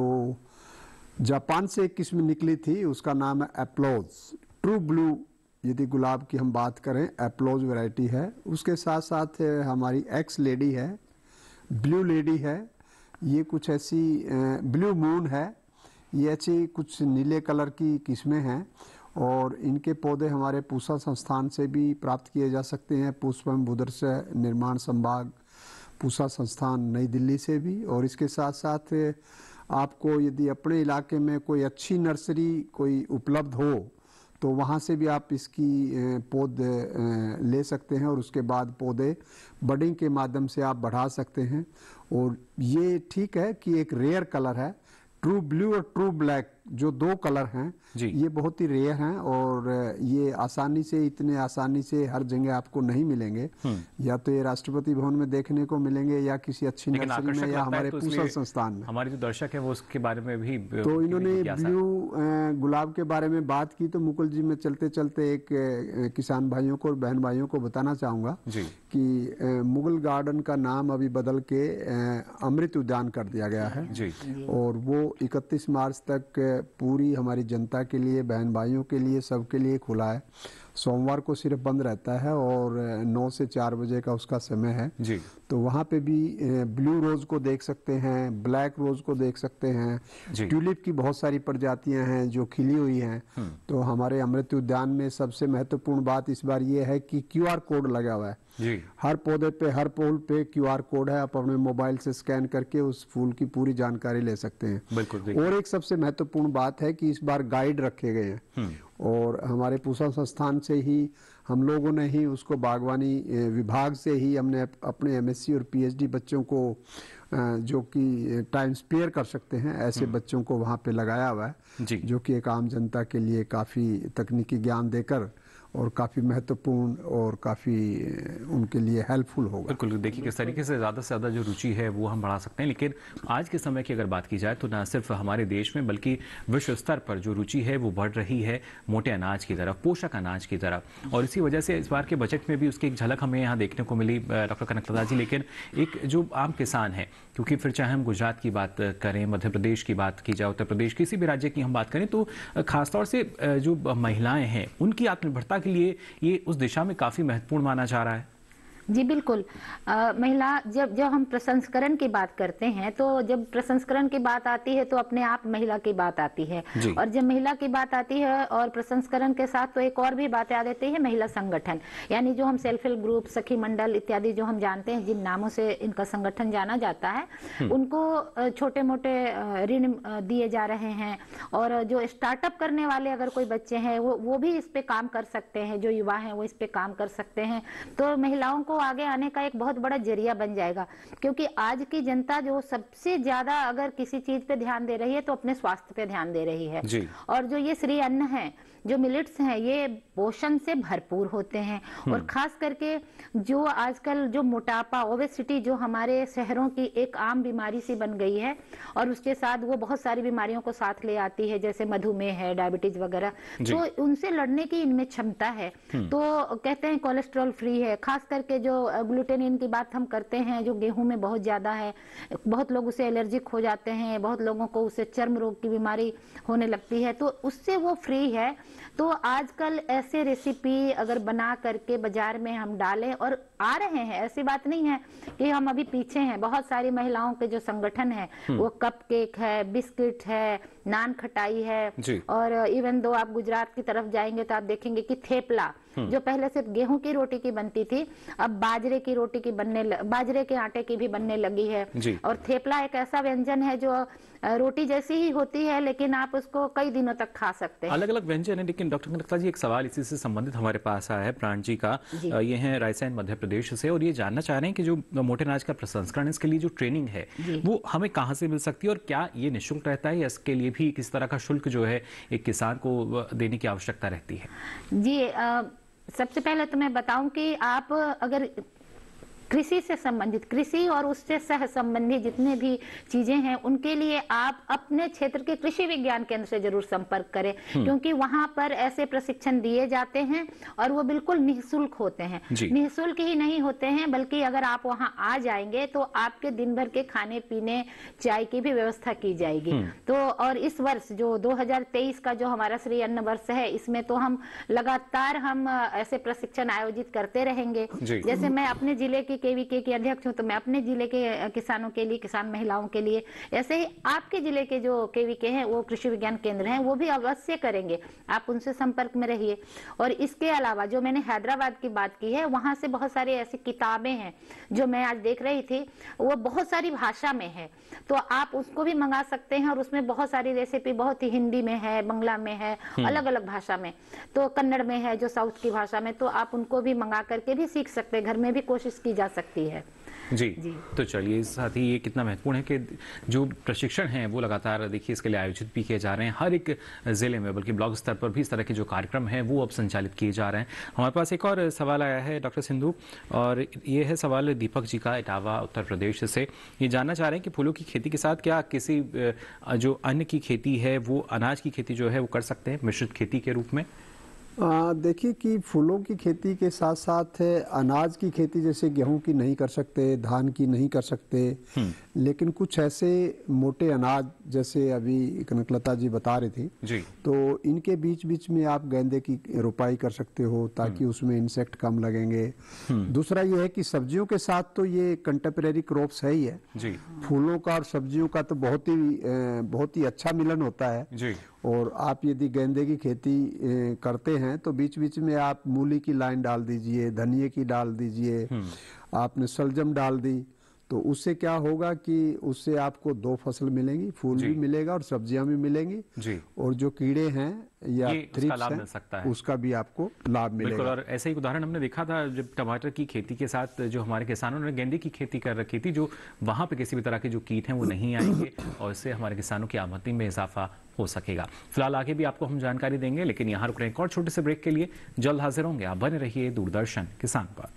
जापान से एक किस्म निकली थी उसका नाम है एप्लोज ट्रू ब्लू। यदि गुलाब की हम बात करें, एप्लोज वैरायटी है। उसके साथ साथ हमारी एक्स लेडी है, ब्लू लेडी है, ये कुछ ऐसी ब्लू मून है, ये ऐसी कुछ नीले कलर की किस्में हैं, और इनके पौधे हमारे पूसा संस्थान से भी प्राप्त किए जा सकते हैं, पुष्पम बुदर्श निर्माण संभाग पूसा संस्थान नई दिल्ली से भी। और इसके साथ साथ आपको यदि अपने इलाके में कोई अच्छी नर्सरी कोई उपलब्ध हो तो वहाँ से भी आप इसकी पौधे ले सकते हैं, और उसके बाद पौधे बडिंग के माध्यम से आप बढ़ा सकते हैं। और ये ठीक है कि एक रेयर कलर है, ट्रू ब्लू और ट्रू ब्लैक जो दो कलर हैं ये बहुत ही रेयर हैं, और ये आसानी से इतने आसानी से हर जगह आपको नहीं मिलेंगे। या तो ये राष्ट्रपति भवन में देखने को मिलेंगे या किसी अच्छी नर्सरी में या हमारे तो पूसा संस्थान में। हमारे जो दर्शक है वो उसके बारे में भी तो इन्होंने ब्लू गुलाब के बारे में बात की, तो मुकुल जी मैं चलते चलते एक किसान भाइयों को और बहन भाइयों को बताना चाहूंगा कि मुगल गार्डन का नाम अभी बदल के अमृत उद्यान कर दिया गया है, और वो इकतीस मार्च तक पूरी हमारी जनता के लिए, बहन भाइयों के लिए, सबके लिए खुला है। सोमवार को सिर्फ बंद रहता है और नौ से चार बजे का उसका समय है जी। तो वहाँ पे भी ब्लू रोज को देख सकते हैं, ब्लैक रोज को देख सकते हैं, ट्यूलिप की बहुत सारी प्रजातियां हैं जो खिली हुई हैं। तो हमारे अमृत उद्यान में सबसे महत्वपूर्ण बात इस बार ये है कि क्यूआर कोड लगा हुआ है जी। हर पौधे पे, हर फूल पे क्यूआर कोड है, आप अपने मोबाइल से स्कैन करके उस फूल की पूरी जानकारी ले सकते हैं। बिल्कुल। और एक सबसे महत्वपूर्ण बात है कि इस बार गाइड रखे गए हैं, और हमारे पूसा संस्थान से ही हम लोगों ने ही उसको बागवानी विभाग से ही हमने अपने एमएससी और पीएचडी बच्चों को जो कि टाइम स्पेयर कर सकते हैं ऐसे बच्चों को वहाँ पे लगाया हुआ है, जो कि एक आम जनता के लिए काफ़ी तकनीकी ज्ञान देकर और काफ़ी महत्वपूर्ण और काफ़ी उनके लिए हेल्पफुल होगा। बिल्कुल, देखिए किस तरीके से ज़्यादा से ज़्यादा जो रुचि है वो हम बढ़ा सकते हैं। लेकिन आज के समय की अगर बात की जाए तो न सिर्फ हमारे देश में बल्कि विश्व स्तर पर जो रुचि है वो बढ़ रही है मोटे अनाज की तरफ, पोषक अनाज की तरफ, और इसी वजह से इस बार के बजट में भी उसकी एक झलक हमें यहाँ देखने को मिली डॉक्टर कनकलता जी। लेकिन एक जो आम किसान है, क्योंकि फिर चाहे हम गुजरात की बात करें, मध्य प्रदेश की बात की जाए, उत्तर प्रदेश किसी भी राज्य की हम बात करें, तो खासतौर से जो महिलाएं हैं उनकी आत्मनिर्भरता के लिए ये उस दिशा में काफी महत्वपूर्ण माना जा रहा है। जी बिल्कुल। आ, महिला जब जब हम प्रसंस्करण की बात करते हैं तो जब प्रसंस्करण की बात आती है तो अपने आप महिला की बात आती है, और जब महिला की बात आती है और प्रसंस्करण के साथ तो एक और भी बात याद आती है, महिला संगठन, यानी जो हम सेल्फ हेल्प ग्रुप, सखी मंडल इत्यादि जो हम जानते हैं, जिन नामों से इनका संगठन जाना जाता है, उनको छोटे मोटे ऋण दिए जा रहे हैं, और जो स्टार्टअप करने वाले अगर कोई बच्चे हैं वो वो भी इस पे काम कर सकते हैं, जो युवा हैं वो इस पे काम कर सकते हैं। तो महिलाओं को आगे आने का एक बहुत बड़ा जरिया बन जाएगा, क्योंकि आज की जनता जो सबसे ज्यादा अगर किसी चीज पे ध्यान दे रही है तो अपने स्वास्थ्य पे ध्यान दे रही है जी। और जो ये श्री अन्न है, जो मिलेट्स हैं, ये पोषण से भरपूर होते हैं, और खास करके जो आजकल जो मोटापा, ओबेसिटी जो हमारे शहरों की एक आम बीमारी सी बन गई है, और उसके साथ वो बहुत सारी बीमारियों को साथ ले आती है, जैसे मधुमेह है, डायबिटीज वगैरह, तो उनसे लड़ने की इनमें क्षमता है। तो कहते हैं कोलेस्ट्रॉल फ्री है, खास करके जो ग्लूटेनिन की बात हम करते हैं, जो गेहूं में बहुत ज़्यादा है, बहुत लोग उसे एलर्जिक हो जाते हैं, बहुत लोगों को उससे चर्म रोग की बीमारी होने लगती है, तो उससे वो फ्री है। तो आजकल ऐसे रेसिपी अगर बना करके बाजार में हम डालें, और आ रहे हैं, ऐसी बात नहीं है कि हम अभी पीछे हैं। बहुत सारी महिलाओं के जो संगठन है वो कप केक है, बिस्किट है, नान खटाई है, और इवन दो आप गुजरात की तरफ जाएंगे तो आप देखेंगे कि थेपला, जो पहले सिर्फ गेहूं की रोटी की बनती थी, अब बाजरे की रोटी की बनने ल... बाजरे के आटे की भी बनने लगी है। और थेपला एक ऐसा व्यंजन है जो रोटी जैसी ही होती है, लेकिन आप उसको कई दिनों तक खा सकते हैं। अलग अलग व्यंजन है, लेकिन डॉक्टर कनकलता जी, एक सवाल इसी से संबंधित हमारे पास आया है प्राण जी का। जी। ये है रायसेन मध्य प्रदेश से, और ये जानना चाह रहे हैं कि जो मोटे अनाज का प्रसंस्करण, इसके लिए जो ट्रेनिंग है वो हमें कहाँ से मिल सकती है, और क्या ये निःशुल्क रहता है या इसके लिए भी किस तरह का शुल्क जो है एक किसान को देने की आवश्यकता रहती है? जी, आ, सबसे पहले तो मैं बताऊं कि आप अगर कृषि से संबंधित, कृषि और उससे सह संबंधी जितने भी चीजें हैं, उनके लिए आप अपने क्षेत्र के कृषि विज्ञान केंद्र से जरूर संपर्क करें, क्योंकि वहां पर ऐसे प्रशिक्षण दिए जाते हैं और वो बिल्कुल निःशुल्क होते हैं। निःशुल्क ही नहीं होते हैं, बल्कि अगर आप वहां आ जाएंगे तो आपके दिन भर के खाने पीने, चाय की भी व्यवस्था की जाएगी। तो और इस वर्ष जो दो हज़ार तेईस का जो हमारा श्री अन्न वर्ष है, इसमें तो हम लगातार हम ऐसे प्रशिक्षण आयोजित करते रहेंगे। जैसे मैं अपने जिले की केवीके की अध्यक्ष हूं, तो मैं अपने जिले के किसानों के लिए, किसान महिलाओं के लिए, ऐसे ही आपके जिले के जो केवीके हैं, वो कृषि विज्ञान केंद्र हैं, वो भी अवश्य करेंगे। आप उनसे संपर्क में रहिए। और इसके अलावा जो मैंने हैदराबाद की बात की है, वहां से बहुत सारी ऐसी किताबें हैं जो मैं आज देख रही थी, वो बहुत सारी भाषा में है, तो आप उसको भी मंगा सकते हैं। और उसमें बहुत सारी रेसिपी, बहुत ही हिंदी में है, बांग्ला में है, अलग अलग भाषा में, तो कन्नड़ में है जो साउथ की भाषा में, तो आप उनको भी मंगा करके भी सीख सकते हैं। घर में भी कोशिश की जा सकती है। जी, जी। तो चलिए, साथ ही ये कितना महत्वपूर्ण है कि जो प्रशिक्षण हैं वो लगातार देखिए इसके लिए आयोजित भी किए जा रहे हैं हर एक जिले में, बल्कि ब्लॉक स्तर पर भी इस तरह के जो कार्यक्रम हैं वो अब संचालित किए जा रहे हैं। हमारे पास एक और सवाल आया है डॉक्टर सिंधु, और ये है सवाल दीपक जी का, इटावा उत्तर प्रदेश से। ये जानना चाह रहे हैं कि फूलों की खेती के साथ क्या किसी जो अन्न की खेती है वो अनाज की खेती जो है वो कर सकते हैं मिश्रित खेती के रूप में? देखिए कि फूलों की खेती के साथ साथ अनाज की खेती, जैसे गेहूं की नहीं कर सकते, धान की नहीं कर सकते, लेकिन कुछ ऐसे मोटे अनाज जैसे अभी कनकलता जी बता रही थी जी, तो इनके बीच बीच में आप गेंदे की रोपाई कर सकते हो, ताकि उसमें इंसेक्ट कम लगेंगे। दूसरा ये है कि सब्जियों के साथ तो ये कंटेम्परेरी क्रॉप्स है ही है जी। फूलों का और सब्जियों का तो बहुत ही बहुत ही अच्छा मिलन होता है जी। और आप यदि गेंदे की खेती करते हैं तो बीच बीच में आप मूली की लाइन डाल दीजिए, धनिये की डाल दीजिए, आपने सलजम डाल दी, तो उससे क्या होगा कि उससे आपको दो फसल मिलेंगी, फूल भी मिलेगा और सब्जियां भी मिलेंगी जी। और जो कीड़े हैं या थ्रिप्स लाभ मिल सकता है, उसका भी आपको लाभ मिलेगा। और ऐसे ही उदाहरण हमने देखा था जब टमाटर की खेती के साथ जो हमारे किसानों ने गेंदे की खेती कर रखी थी, जो वहां पे किसी भी तरह के जो कीट हैं वो नहीं आएंगे और इससे हमारे किसानों की आमदनी में इजाफा हो सकेगा। फिलहाल आगे भी आपको हम जानकारी देंगे, लेकिन यहाँ रुक रहे हैं एक और छोटे से ब्रेक के लिए। जल्द हाजिर होंगे, आप बने रहिए दूरदर्शन किसान पर।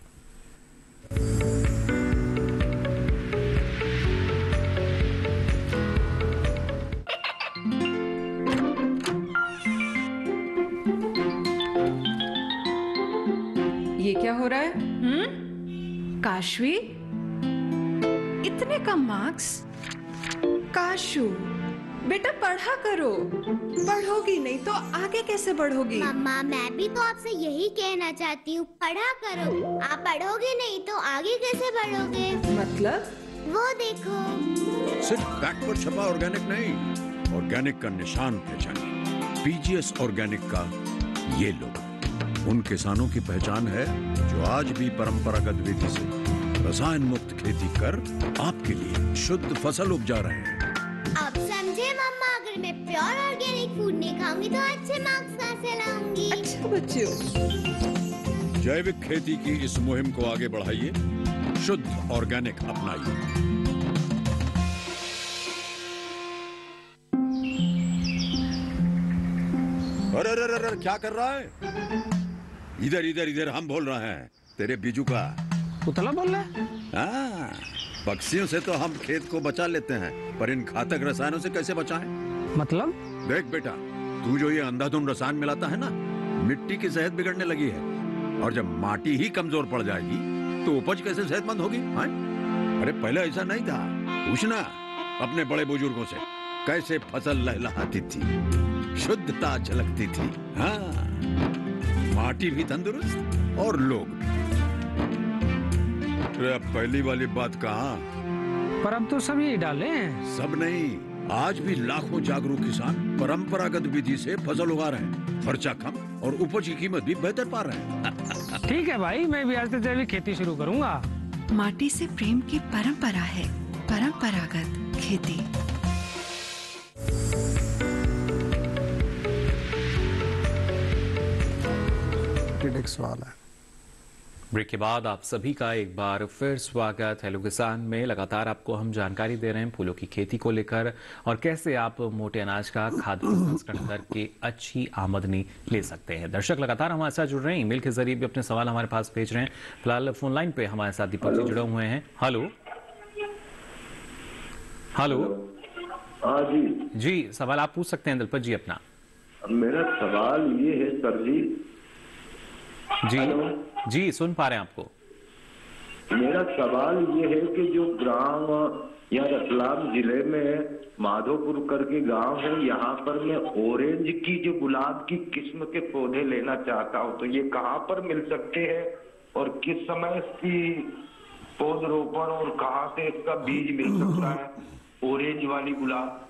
ये क्या हो रहा है? हम्म? काशवी, इतने कम मार्क्स? काशू बेटा पढ़ा करो, पढ़ोगी नहीं तो आगे कैसे बढ़ोगी? मम्मा मैं भी तो आपसे यही कहना चाहती हूँ, पढ़ा करो। आप पढ़ोगे नहीं तो आगे कैसे बढ़ोगे? मतलब? वो देखो, सिर्फ बैक पर छपा ऑर्गेनिक नहीं, ऑर्गेनिक का निशान पहचानिए। पीजीएस ऑर्गेनिक का ये लोगो उन किसानों की पहचान है जो आज भी परंपरागत विधि से रसायन मुक्त खेती कर आपके लिए शुद्ध फसल उपजा रहे हैं। आप समझे मम्मा, अगर मैं प्योर ऑर्गेनिक फूड नहीं खाऊंगी तो अच्छे मार्क्स कहाँ से लाऊंगी? अच्छा बच्चों, जैविक खेती की इस मुहिम को आगे बढ़ाइए, शुद्ध ऑर्गेनिक अपनाइए। अरे अरे अरे क्या कर रहा है? इधर इधर इधर, हम बोल रहे हैं तेरे बीजू का। पुतला बोल रहा है? हाँ, पक्षियों से तो हम खेत को बचा लेते हैं, पर इन घातक रसायनों से कैसे बचाएं? मतलब? देख बेटा, तू जो ये अंधाधुंध रसायन मिलाता है ना, मिट्टी की सेहत बिगड़ने लगी है और जब माटी ही कमजोर पड़ जाएगी तो उपज कैसे सेहतमंद होगी? हाँ? अरे पहले ऐसा नहीं था। पूछना अपने बड़े बुजुर्गों से, कैसे फसल लहलहाती थी, शुद्धता झलकती थी। हाँ, माटी भी तंदुरुस्त और लोग भी। अरे अब पहली वाली बात कहाँ? पर अब तो सभी डाले हैं। सब नहीं, आज भी लाखों जागरूक किसान परंपरागत विधि से फसल उगा रहे हैं। खर्चा कम और उपज की कीमत भी बेहतर पा रहे हैं। ठीक है भाई, मैं भी आज से जैविक खेती शुरू करूंगा। माटी से प्रेम की परंपरा है परंपरागत खेती। एक सवाल है। ब्रेक के बाद आप सभी का एक बार फिर स्वागत। हेलो किसान में लगातार आपको हम जानकारी दे रहे हैं फूलों की खेती को लेकर और कैसे आप मोटे अनाज का खाद्य प्रसंस्करण करके अच्छी आमदनी ले सकते हैं। दर्शक लगातार हमारे साथ जुड़ रहे हैं, ईमेल के जरिए भी अपने सवाल हमारे पास भेज रहे हैं। फिलहाल फोन लाइन पे हमारे साथ दीपक जी जुड़े हुए हैं। हेलो हेलो हाँ जी जी, सवाल आप पूछ सकते हैं दलपत जी अपना। मेरा सवाल ये है सर जी जी जी सुन पा रहे हैं आपको। मेरा सवाल ये है कि जो ग्राम या रतलाम जिले में माधोपुर करके गांव है, यहाँ पर मैं ऑरेंज की जो गुलाब की किस्म के पौधे लेना चाहता हूँ, तो ये कहाँ पर मिल सकते हैं और किस समय इसकी पौधरोपण और कहाँ से इसका बीज मिल सकता है, ऑरेंज वाली गुलाब?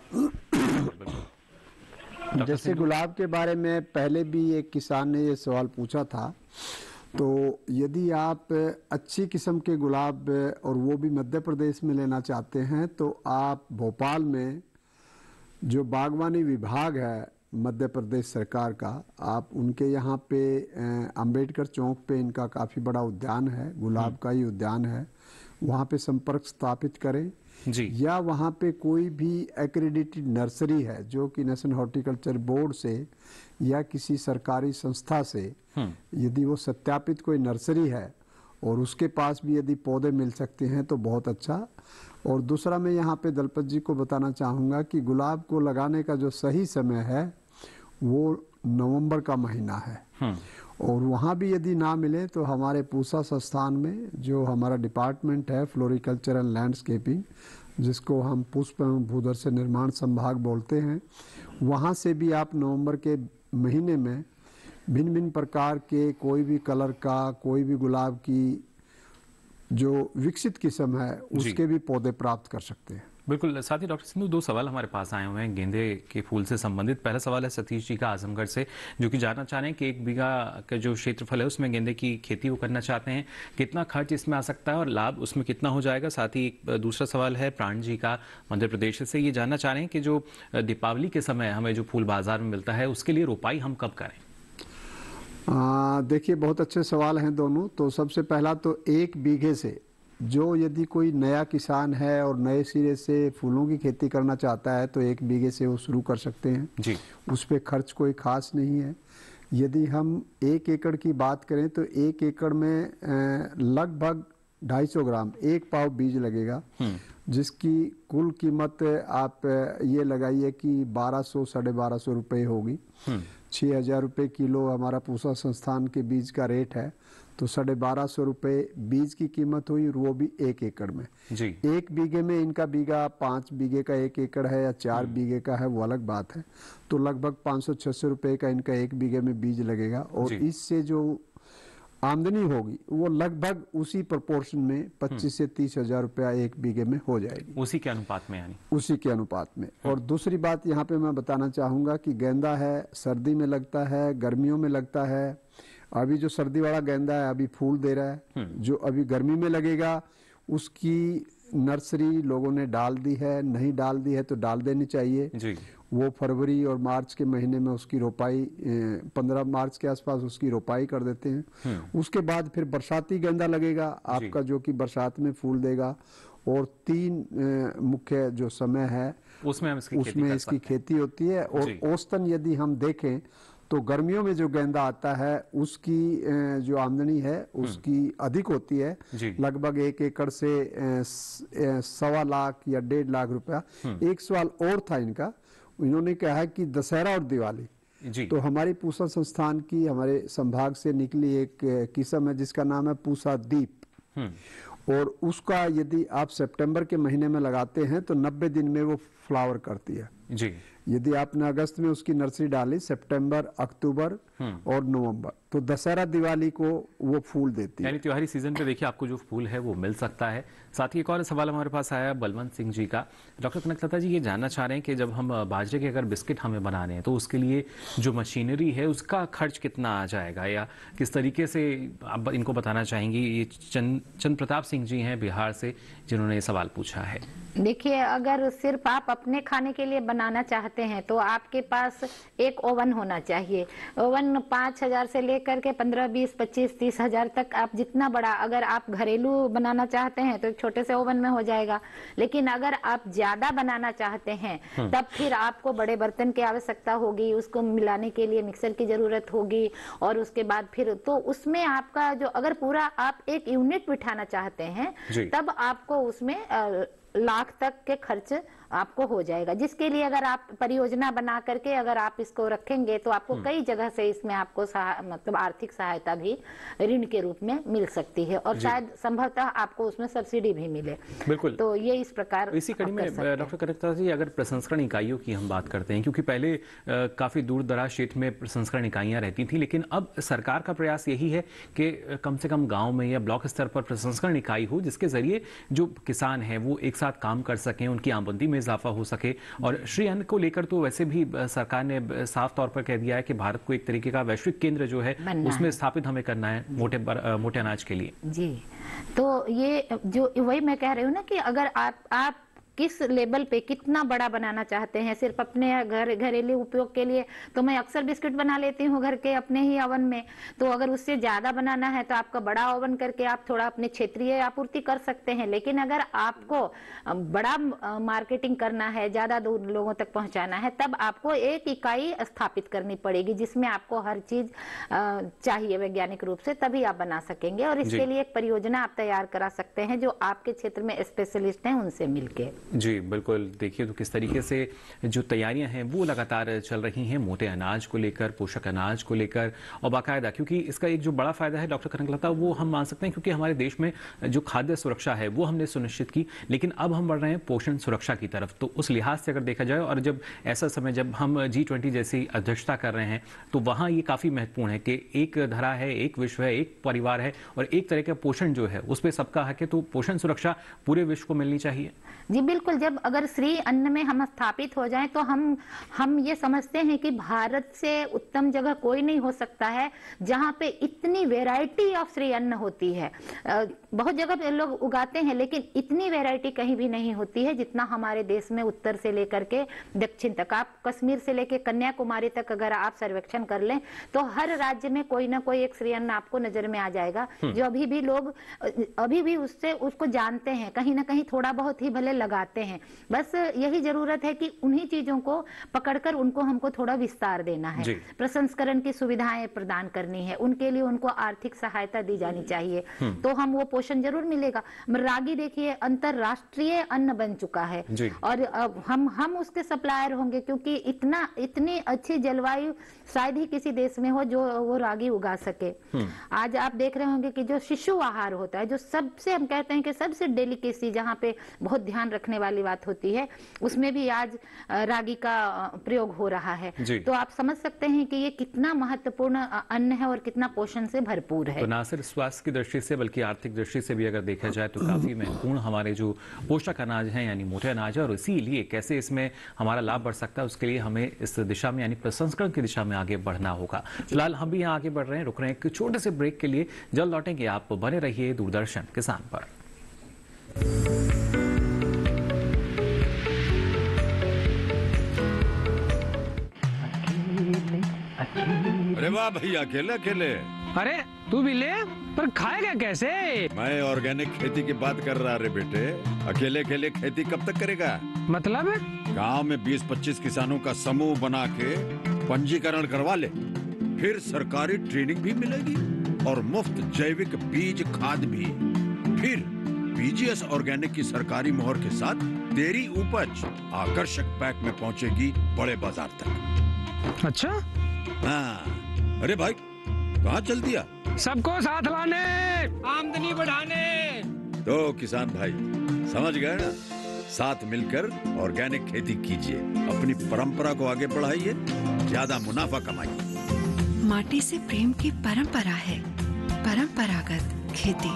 जैसे गुलाब के बारे में पहले भी एक किसान ने ये सवाल पूछा था, तो यदि आप अच्छी किस्म के गुलाब और वो भी मध्य प्रदेश में लेना चाहते हैं तो आप भोपाल में जो बागवानी विभाग है मध्य प्रदेश सरकार का, आप उनके यहाँ पे अंबेडकर चौक पे इनका काफ़ी बड़ा उद्यान है, गुलाब का ही उद्यान है, वहाँ पे संपर्क स्थापित करें जी। या वहाँ पे कोई भी एक्रेडिटेड नर्सरी है जो कि नेशनल हॉर्टिकल्चर बोर्ड से या किसी सरकारी संस्था से यदि वो सत्यापित कोई नर्सरी है और उसके पास भी यदि पौधे मिल सकते हैं तो बहुत अच्छा। और दूसरा मैं यहाँ पे दलपत जी को बताना चाहूँगा कि गुलाब को लगाने का जो सही समय है वो नवंबर का महीना है। और वहाँ भी यदि ना मिले तो हमारे पूसा संस्थान में जो हमारा डिपार्टमेंट है फ्लोरिकल्चर एंड लैंडस्केपिंग, जिसको हम पुष्प एवं भूदर्शन निर्माण संभाग बोलते हैं, वहाँ से भी आप नवंबर के महीने में भिन्न भिन्न प्रकार के कोई भी कलर का कोई भी गुलाब की जो विकसित किस्म है उसके भी पौधे प्राप्त कर सकते हैं। बिल्कुल। साथ ही डॉक्टर सिंधु, दो सवाल हमारे पास आए हुए हैं गेंदे के फूल से संबंधित। पहला सवाल है सतीश जी का आजमगढ़ से, जो कि जानना चाह रहे हैं कि एक बीघा का जो क्षेत्रफल है उसमें गेंदे की खेती वो करना चाहते हैं, कितना खर्च इसमें आ सकता है और लाभ उसमें कितना हो जाएगा। साथ ही एक दूसरा सवाल है प्राण जी का मध्य प्रदेश से, ये जानना चाह रहे हैं कि जो दीपावली के समय हमें जो फूल बाजार में मिलता है उसके लिए रोपाई हम कब करें। देखिए बहुत अच्छे सवाल हैं दोनों। तो सबसे पहला तो एक बीघे से जो यदि कोई नया किसान है और नए सिरे से फूलों की खेती करना चाहता है तो एक बीघे से वो शुरू कर सकते हैं जी। उस पे खर्च कोई खास नहीं है। यदि हम एक एकड़ की बात करें तो एक एकड़ में लगभग ढाई सौ ग्राम एक पाव बीज लगेगा, जिसकी कुल कीमत आप ये लगाइए कि बारह सौ साढ़े बारह सौ रुपये होगी। छः हजार रुपये किलो हमारा पूसा संस्थान के बीज का रेट है, तो साढ़े बारह सौ रुपये बीज की कीमत हुई और वो भी एक एकड़ में जी। एक बीघे में इनका बीघा पाँच बीघे का एक एकड़ है या चार बीघे का है वो अलग बात है, तो लगभग पाँच सौ छः सौ रुपये का इनका एक बीघे में बीज लगेगा और इससे जो आमदनी होगी वो लगभग उसी प्रोपोर्शन में पच्चीस से तीस हजार रुपया एक बीघे में हो जाएगी, उसी के अनुपात में यानी उसी के अनुपात में। और दूसरी बात यहाँ पे मैं बताना चाहूँगा कि गेंदा है सर्दी में लगता है, गर्मियों में लगता है। अभी जो सर्दी वाला गेंदा है अभी फूल दे रहा है, जो अभी गर्मी में लगेगा उसकी नर्सरी लोगों ने डाल दी है, नहीं डाल दी है तो डाल देनी चाहिए जी। वो फरवरी और मार्च के महीने में उसकी रोपाई पंद्रह मार्च के आसपास उसकी रोपाई कर देते हैं। उसके बाद फिर बरसाती गेंदा लगेगा आपका जो कि बरसात में फूल देगा और तीन मुख्य जो समय है उसमें इसकी उसमें खेती इसकी खेती होती है। और औसतन यदि हम देखें तो गर्मियों में जो गेंदा आता है उसकी जो आमदनी है उसकी अधिक होती है, लगभग एक एकड़ से सवा लाख या डेढ़ लाख रुपया। एक सवाल और था इनका, इन्होंने कहा कि दशहरा और दिवाली जी। तो हमारी पूसा संस्थान की हमारे संभाग से निकली एक किस्म है जिसका नाम है पूसा दीप। और उसका यदि आप सितंबर के महीने में लगाते हैं तो नब्बे दिन में वो फ्लावर करती है जी। यदि आपने अगस्त में उसकी नर्सरी डाली, सितंबर, अक्टूबर और नवंबर, तो दशहरा दिवाली को वो फूल देती है। यानी त्योहारी सीजन पे देखिए आपको जो फूल है वो मिल सकता है। साथ ही एक और सवाल हमारे पास आया बलवंत सिंह जी का। डॉक्टर कनकलता जी ये जानना चाह रहे हैं कि जब हम बाजरे के अगर बिस्किट हमें बनाने हैं तो उसके लिए जो मशीनरी है उसका खर्च कितना आ जाएगा, या किस तरीके से आप इनको बताना चाहेंगी? ये चंद चंद प्रताप सिंह जी हैं बिहार से जिन्होंने ये सवाल पूछा है। देखिए, अगर सिर्फ आप अपने खाने के लिए बनाना चाहते हैं तो आपके पास एक ओवन होना चाहिए। ओवन पाँच हजार से लेकर के पंद्रह, बीस, पच्चीस, तीस हजार तक, आप जितना बड़ा, अगर आप घरेलू बनाना चाहते हैं तो एक छोटे से ओवन में हो जाएगा। लेकिन अगर आप ज्यादा बनाना चाहते हैं तब फिर आपको बड़े बर्तन की आवश्यकता होगी, उसको मिलाने के लिए मिक्सर की जरूरत होगी, और उसके बाद फिर तो उसमें आपका जो, अगर पूरा आप एक यूनिट बिठाना चाहते हैं तब आपको उसमें आ, लाख तक के खर्च आपको हो जाएगा, जिसके लिए अगर आप परियोजना बना करके अगर आप इसको रखेंगे तो आपको कई जगह से इसमें आपको मतलब आर्थिक सहायता भी ऋण के रूप में मिल सकती है, और शायद संभवतः आपको उसमें सब्सिडी भी मिले। बिल्कुल। तो ये इस प्रकार इसी कड़ी में डॉक्टर कनकलता जी अगर प्रसंस्करण इकाइयों की हम बात करते हैं, क्योंकि पहले आ, काफी दूर दराज क्षेत्र में प्रसंस्करण इकाइयां रहती थी, लेकिन अब सरकार का प्रयास यही है कि कम से कम गाँव में या ब्लॉक स्तर पर प्रसंस्करण इकाई हो, जिसके जरिए जो किसान है वो एक साथ काम कर सकें, उनकी आमदनी में इजाफा हो सके। और श्री अन्न को लेकर तो वैसे भी सरकार ने साफ तौर पर कह दिया है कि भारत को एक तरीके का वैश्विक केंद्र जो है उसमें स्थापित हमें करना है मोटे मोटे अनाज के लिए। जी, तो ये जो वही मैं कह रही हूँ ना कि अगर आप आप किस लेवल पे कितना बड़ा बनाना चाहते हैं, सिर्फ अपने घर घरेलू उपयोग के लिए तो मैं अक्सर बिस्किट बना लेती हूँ घर के अपने ही ओवन में, तो अगर उससे ज्यादा बनाना है तो आपका बड़ा ओवन करके आप थोड़ा अपने क्षेत्रीय आपूर्ति कर सकते हैं। लेकिन अगर आपको बड़ा मार्केटिंग करना है, ज्यादा दूर लोगों तक पहुंचाना है, तब आपको एक इकाई स्थापित करनी पड़ेगी जिसमें आपको हर चीज चाहिए वैज्ञानिक रूप से, तभी आप बना सकेंगे। और इसके लिए एक परियोजना आप तैयार करा सकते हैं जो आपके क्षेत्र में स्पेशलिस्ट हैं उनसे मिलके। जी बिल्कुल। देखिए तो किस तरीके से जो तैयारियां हैं वो लगातार चल रही हैं मोटे अनाज को लेकर, पोषक अनाज को लेकर, और बाकायदा क्योंकि इसका एक जो बड़ा फायदा है डॉक्टर कनकलता वो हम मान सकते हैं क्योंकि हमारे देश में जो खाद्य सुरक्षा है वो हमने सुनिश्चित की, लेकिन अब हम बढ़ रहे हैं पोषण सुरक्षा की तरफ। तो उस लिहाज से अगर देखा जाए, और जब ऐसा समय जब हम जी ट्वेंटी जैसी अध्यक्षता कर रहे हैं तो वहाँ ये काफी महत्वपूर्ण है कि एक धरा है, एक विश्व है, एक परिवार है, और एक तरह का पोषण जो है उस पर सबका हक है। तो पोषण सुरक्षा पूरे विश्व को मिलनी चाहिए। जी बिल्कुल। जब अगर श्री अन्न में हम स्थापित हो जाएं तो हम हम ये समझते हैं कि भारत से उत्तम जगह कोई नहीं हो सकता है जहां पे इतनी वैरायटी ऑफ श्री अन्न होती है। बहुत जगह पे लोग उगाते हैं लेकिन इतनी वैरायटी कहीं भी नहीं होती है जितना हमारे देश में उत्तर से लेकर के दक्षिण तक। आप कश्मीर से लेकर कन्याकुमारी तक अगर आप सर्वेक्षण कर लें तो हर राज्य में कोई ना कोई एक श्री अन्न आपको नजर में आ जाएगा जो अभी भी लोग अभी भी उससे उसको जानते हैं, कहीं ना कहीं थोड़ा बहुत ही भले लगाते हैं। बस यही जरूरत है कि उन्हीं चीजों को पकड़कर उनको हमको थोड़ा विस्तार देना है, प्रसंस्करण की सुविधाएं प्रदान करनी है, उनके लिए उनको आर्थिक सहायता दी जानी चाहिए, तो हम वो पोषण जरूर मिलेगा। रागी देखिए अंतरराष्ट्रीय अन्न बन चुका है और अब हम हम उसके सप्लायर होंगे क्योंकि इतना इतनी अच्छी जलवायु शायद ही किसी देश में हो जो वो रागी उगा सके। आज आप देख रहे होंगे कि जो शिशु आहार होता है, जो सबसे हम कहते हैं कि सबसे डेलिकेसी, जहाँ पे बहुत ध्यान रखने वाली बात होती है, उसमें भी आज रागी का प्रयोग हो रहा है। तो आप समझ सकते हैं कि ये कितना महत्वपूर्ण अन्न है और कितना पोषण से भरपूर है। तो ना सिर्फ स्वास्थ्य की दृष्टि से बल्कि आर्थिक दृष्टि से भी अगर देखा जाए तो काफी महत्वपूर्ण हमारे जो पोषक अनाज हैं यानी मोटे अनाज है, और इसीलिए कैसे इसमें हमारा लाभ बढ़ सकता है उसके लिए हमें इस दिशा में यानी प्रसंस्करण की दिशा में आगे बढ़ना होगा। फिलहाल हम भी यहाँ आगे बढ़ रहे हैं, रुक रहे हैं एक छोटे से ब्रेक के लिए, जल्द लौटेंगे। आप बने रहिए दूरदर्शन किसान पर। अरे वाह भैया, अकेले अकेले। अरे तू भी ले, पर खाएगा कैसे? मैं ऑर्गेनिक खेती की बात कर रहा रे बेटे। अकेले अकेले खेती कब तक करेगा? मतलब गांव में बीस पच्चीस किसानों का समूह बना के पंजीकरण करवा ले, फिर सरकारी ट्रेनिंग भी मिलेगी और मुफ्त जैविक बीज खाद भी। फिर बीजीएस ऑर्गेनिक की सरकारी मोहर के साथ तेरी उपज आकर्षक पैक में पहुंचेगी बड़े बाजार तक। अच्छा? हाँ। अरे भाई कहाँ चल दिया? सबको साथ लाने, आमदनी बढ़ाने। तो किसान भाई समझ गए ना, साथ मिलकर ऑर्गेनिक खेती कीजिए, अपनी परंपरा को आगे बढ़ाइए, ज्यादा मुनाफा कमाइए। माटी से प्रेम की परंपरा है परंपरागत खेती।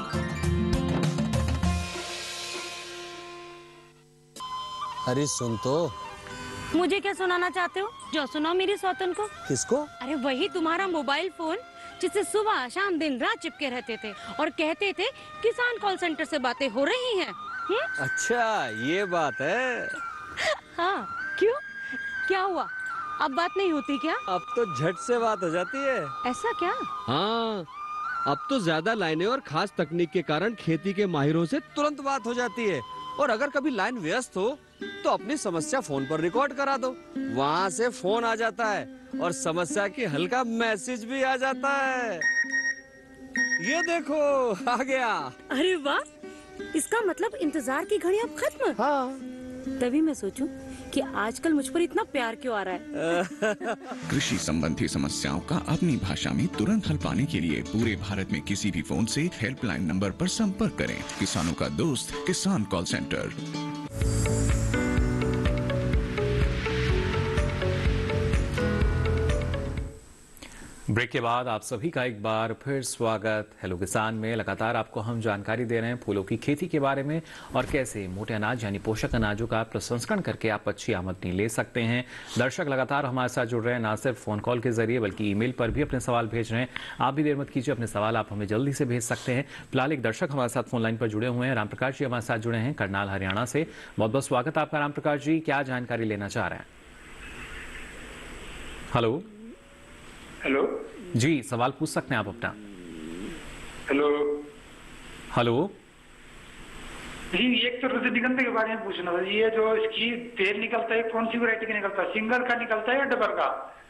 अरे सुन तो। मुझे क्या सुनाना चाहते हो? जो सुनाओ मेरी सौतन को। किसको? अरे वही तुम्हारा मोबाइल फोन जिससे सुबह शाम दिन रात चिपके रहते थे और कहते थे किसान कॉल सेंटर से बातें हो रही हैं। हुँ? अच्छा ये बात है। हाँ क्यों, क्या हुआ? अब बात नहीं होती क्या? अब तो झट से बात हो जाती है। ऐसा क्या? हाँ, अब तो ज्यादा लाइनें और खास तकनीक के कारण खेती के माहिरों से तुरंत बात हो जाती है। और अगर कभी लाइन व्यस्त हो तो अपनी समस्या फोन पर रिकॉर्ड करा दो, वहाँ से फोन आ जाता है और समस्या की हल का मैसेज भी आ जाता है। ये देखो आ गया। अरे वाह, इसका मतलब इंतजार की घड़ी अब खत्म। हाँ। तभी मैं सोचूं कि आजकल मुझ पर इतना प्यार क्यों आ रहा है। कृषि संबंधी समस्याओं का अपनी भाषा में तुरंत हल पाने के लिए पूरे भारत में किसी भी फोन से हेल्पलाइन नंबर पर संपर्क करें। किसानों का दोस्त किसान कॉल सेंटर। ब्रेक के बाद आप सभी का एक बार फिर स्वागत। हेलो किसान में लगातार आपको हम जानकारी दे रहे हैं फूलों की खेती के बारे में और कैसे मोटे अनाज यानी पोषक अनाजों का प्रसंस्करण करके आप अच्छी आमदनी ले सकते हैं। दर्शक लगातार हमारे साथ जुड़ रहे हैं, ना सिर्फ फोन कॉल के जरिए बल्कि ईमेल पर भी अपने सवाल भेज रहे हैं। आप भी देर मत कीजिए, अपने सवाल आप हमें जल्दी से भेज सकते हैं। फिलहाल एक दर्शक हमारे साथ फोन लाइन पर जुड़े हुए हैं, राम प्रकाश जी हमारे साथ जुड़े हैं करनाल हरियाणा से। बहुत बहुत स्वागत आपका राम प्रकाश जी, क्या जानकारी लेना चाह रहे हैं? हेलो हेलो जी, सवाल पूछ सकते हैं आप अपना। हेलो हेलो जी, एक तो रजनीगंधा के बारे में पूछना था। ये जो इसकी तेल निकलता है कौन सी वैरायटी का निकलता है, सिंगल का निकलता है या डबल का?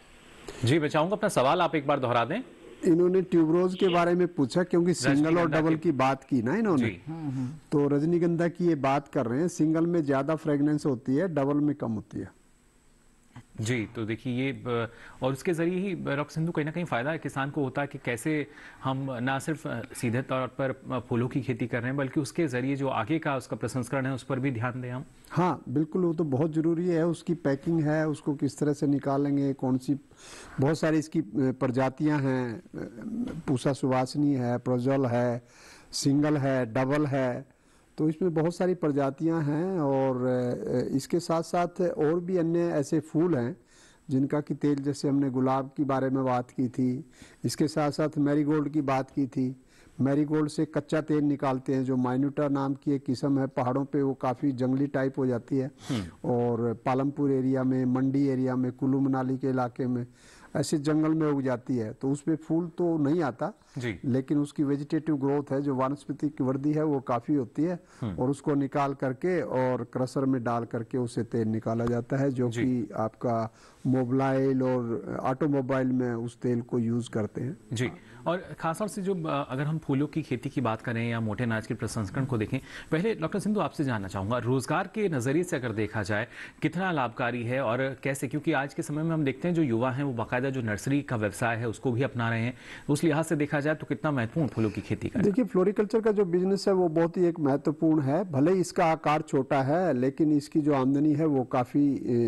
जी मैं चाहूंगा अपना सवाल आप एक बार दोहरा दें। इन्होंने ट्यूबरोज के बारे में पूछा क्योंकि सिंगल और डबल की बात की ना इन्होंने, तो रजनीगंधा की ये बात कर रहे हैं। सिंगल में ज्यादा फ्रेग्रेंस होती है, डबल में कम होती है। जी तो देखिए ये और उसके जरिए ही डॉक्टर सिंधु कहीं ना कहीं फायदा किसान को होता है कि कैसे हम ना सिर्फ सीधे तौर पर फूलों की खेती कर रहे हैं बल्कि उसके जरिए जो आगे का उसका प्रसंस्करण है उस पर भी ध्यान दें हम। हाँ बिल्कुल, वो तो बहुत जरूरी है। उसकी पैकिंग है, उसको किस तरह से निकालेंगे, कौन सी बहुत सारी इसकी प्रजातियां हैं, पूसा सुवासनी है, प्रोजल है, सिंगल है, डबल है, तो इसमें बहुत सारी प्रजातियां हैं। और इसके साथ साथ और भी अन्य ऐसे फूल हैं जिनका कि तेल, जैसे हमने गुलाब के बारे में बात की थी, इसके साथ साथ मैरीगोल्ड की बात की थी। मैरीगोल्ड से कच्चा तेल निकालते हैं, जो माइन्यूटा नाम की एक किस्म है, पहाड़ों पे वो काफ़ी जंगली टाइप हो जाती है और पालमपुर एरिया में, मंडी एरिया में, कुल्लू मनाली के इलाके में ऐसे जंगल में उग जाती है। तो उसमें फूल तो नहीं आता जी, लेकिन उसकी वेजिटेटिव ग्रोथ है, जो वानस्पतिक वृद्धि है वो काफी होती है और उसको निकाल करके और क्रशर में डाल करके उसे तेल निकाला जाता है, जो कि आपका मोबाइल और ऑटोमोबाइल में उस तेल को यूज करते हैं जी। और खासतौर से जो अगर हम फूलों की खेती की बात करें या मोटे अनाज के प्रसंस्करण को देखें, पहले डॉक्टर सिंधु आपसे जानना चाहूंगा रोजगार के नजरिए से अगर देखा जाए कितना लाभकारी है और कैसे, क्योंकि आज के समय में हम देखते हैं जो युवा हैं वो बाकायदा जो नर्सरी का व्यवसाय है उसको भी अपना रहे हैं, उस लिहाज से देखा जाए तो कितना महत्वपूर्ण फूलों की खेती का? देखिए फ्लोरिकल्चर का जो बिजनेस है वो बहुत ही एक महत्वपूर्ण है। भले इसका आकार छोटा है लेकिन इसकी जो आमदनी है वो काफी,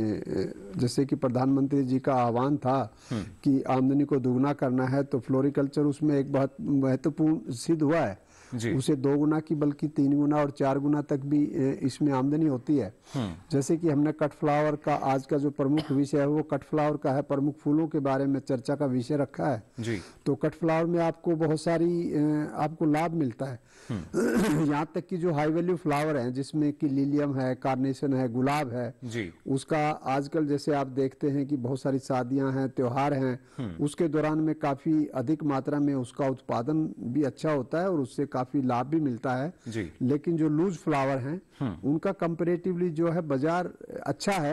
जैसे कि प्रधानमंत्री जी का आह्वान था कि आमदनी को दुगना करना है, तो फ्लोरिकल्चर उसमें एक बहुत महत्वपूर्ण सिद्ध हुआ है। उसे दो गुना की बल्कि तीन गुना और चार गुना तक भी इसमें आमदनी होती है। जैसे कि हमने कट फ्लावर का आज का जो प्रमुख विषय है वो कट फ्लावर का है, प्रमुख फूलों के बारे में चर्चा का विषय रखा है जी। तो कट फ्लावर में आपको बहुत सारी आपको लाभ मिलता है। यहाँ तक कि जो हाई वैल्यू फ्लावर हैं जिसमें कि लिलियम है, कार्नेशन है, गुलाब है जी, उसका आजकल जैसे आप देखते हैं कि बहुत सारी शादियां हैं, त्योहार हैं, उसके दौरान में काफी अधिक मात्रा में उसका उत्पादन भी अच्छा होता है और उससे काफी लाभ भी मिलता है जी। लेकिन जो लूज फ्लावर हैं उनका कंपैरेटिवली जो है बाजार अच्छा है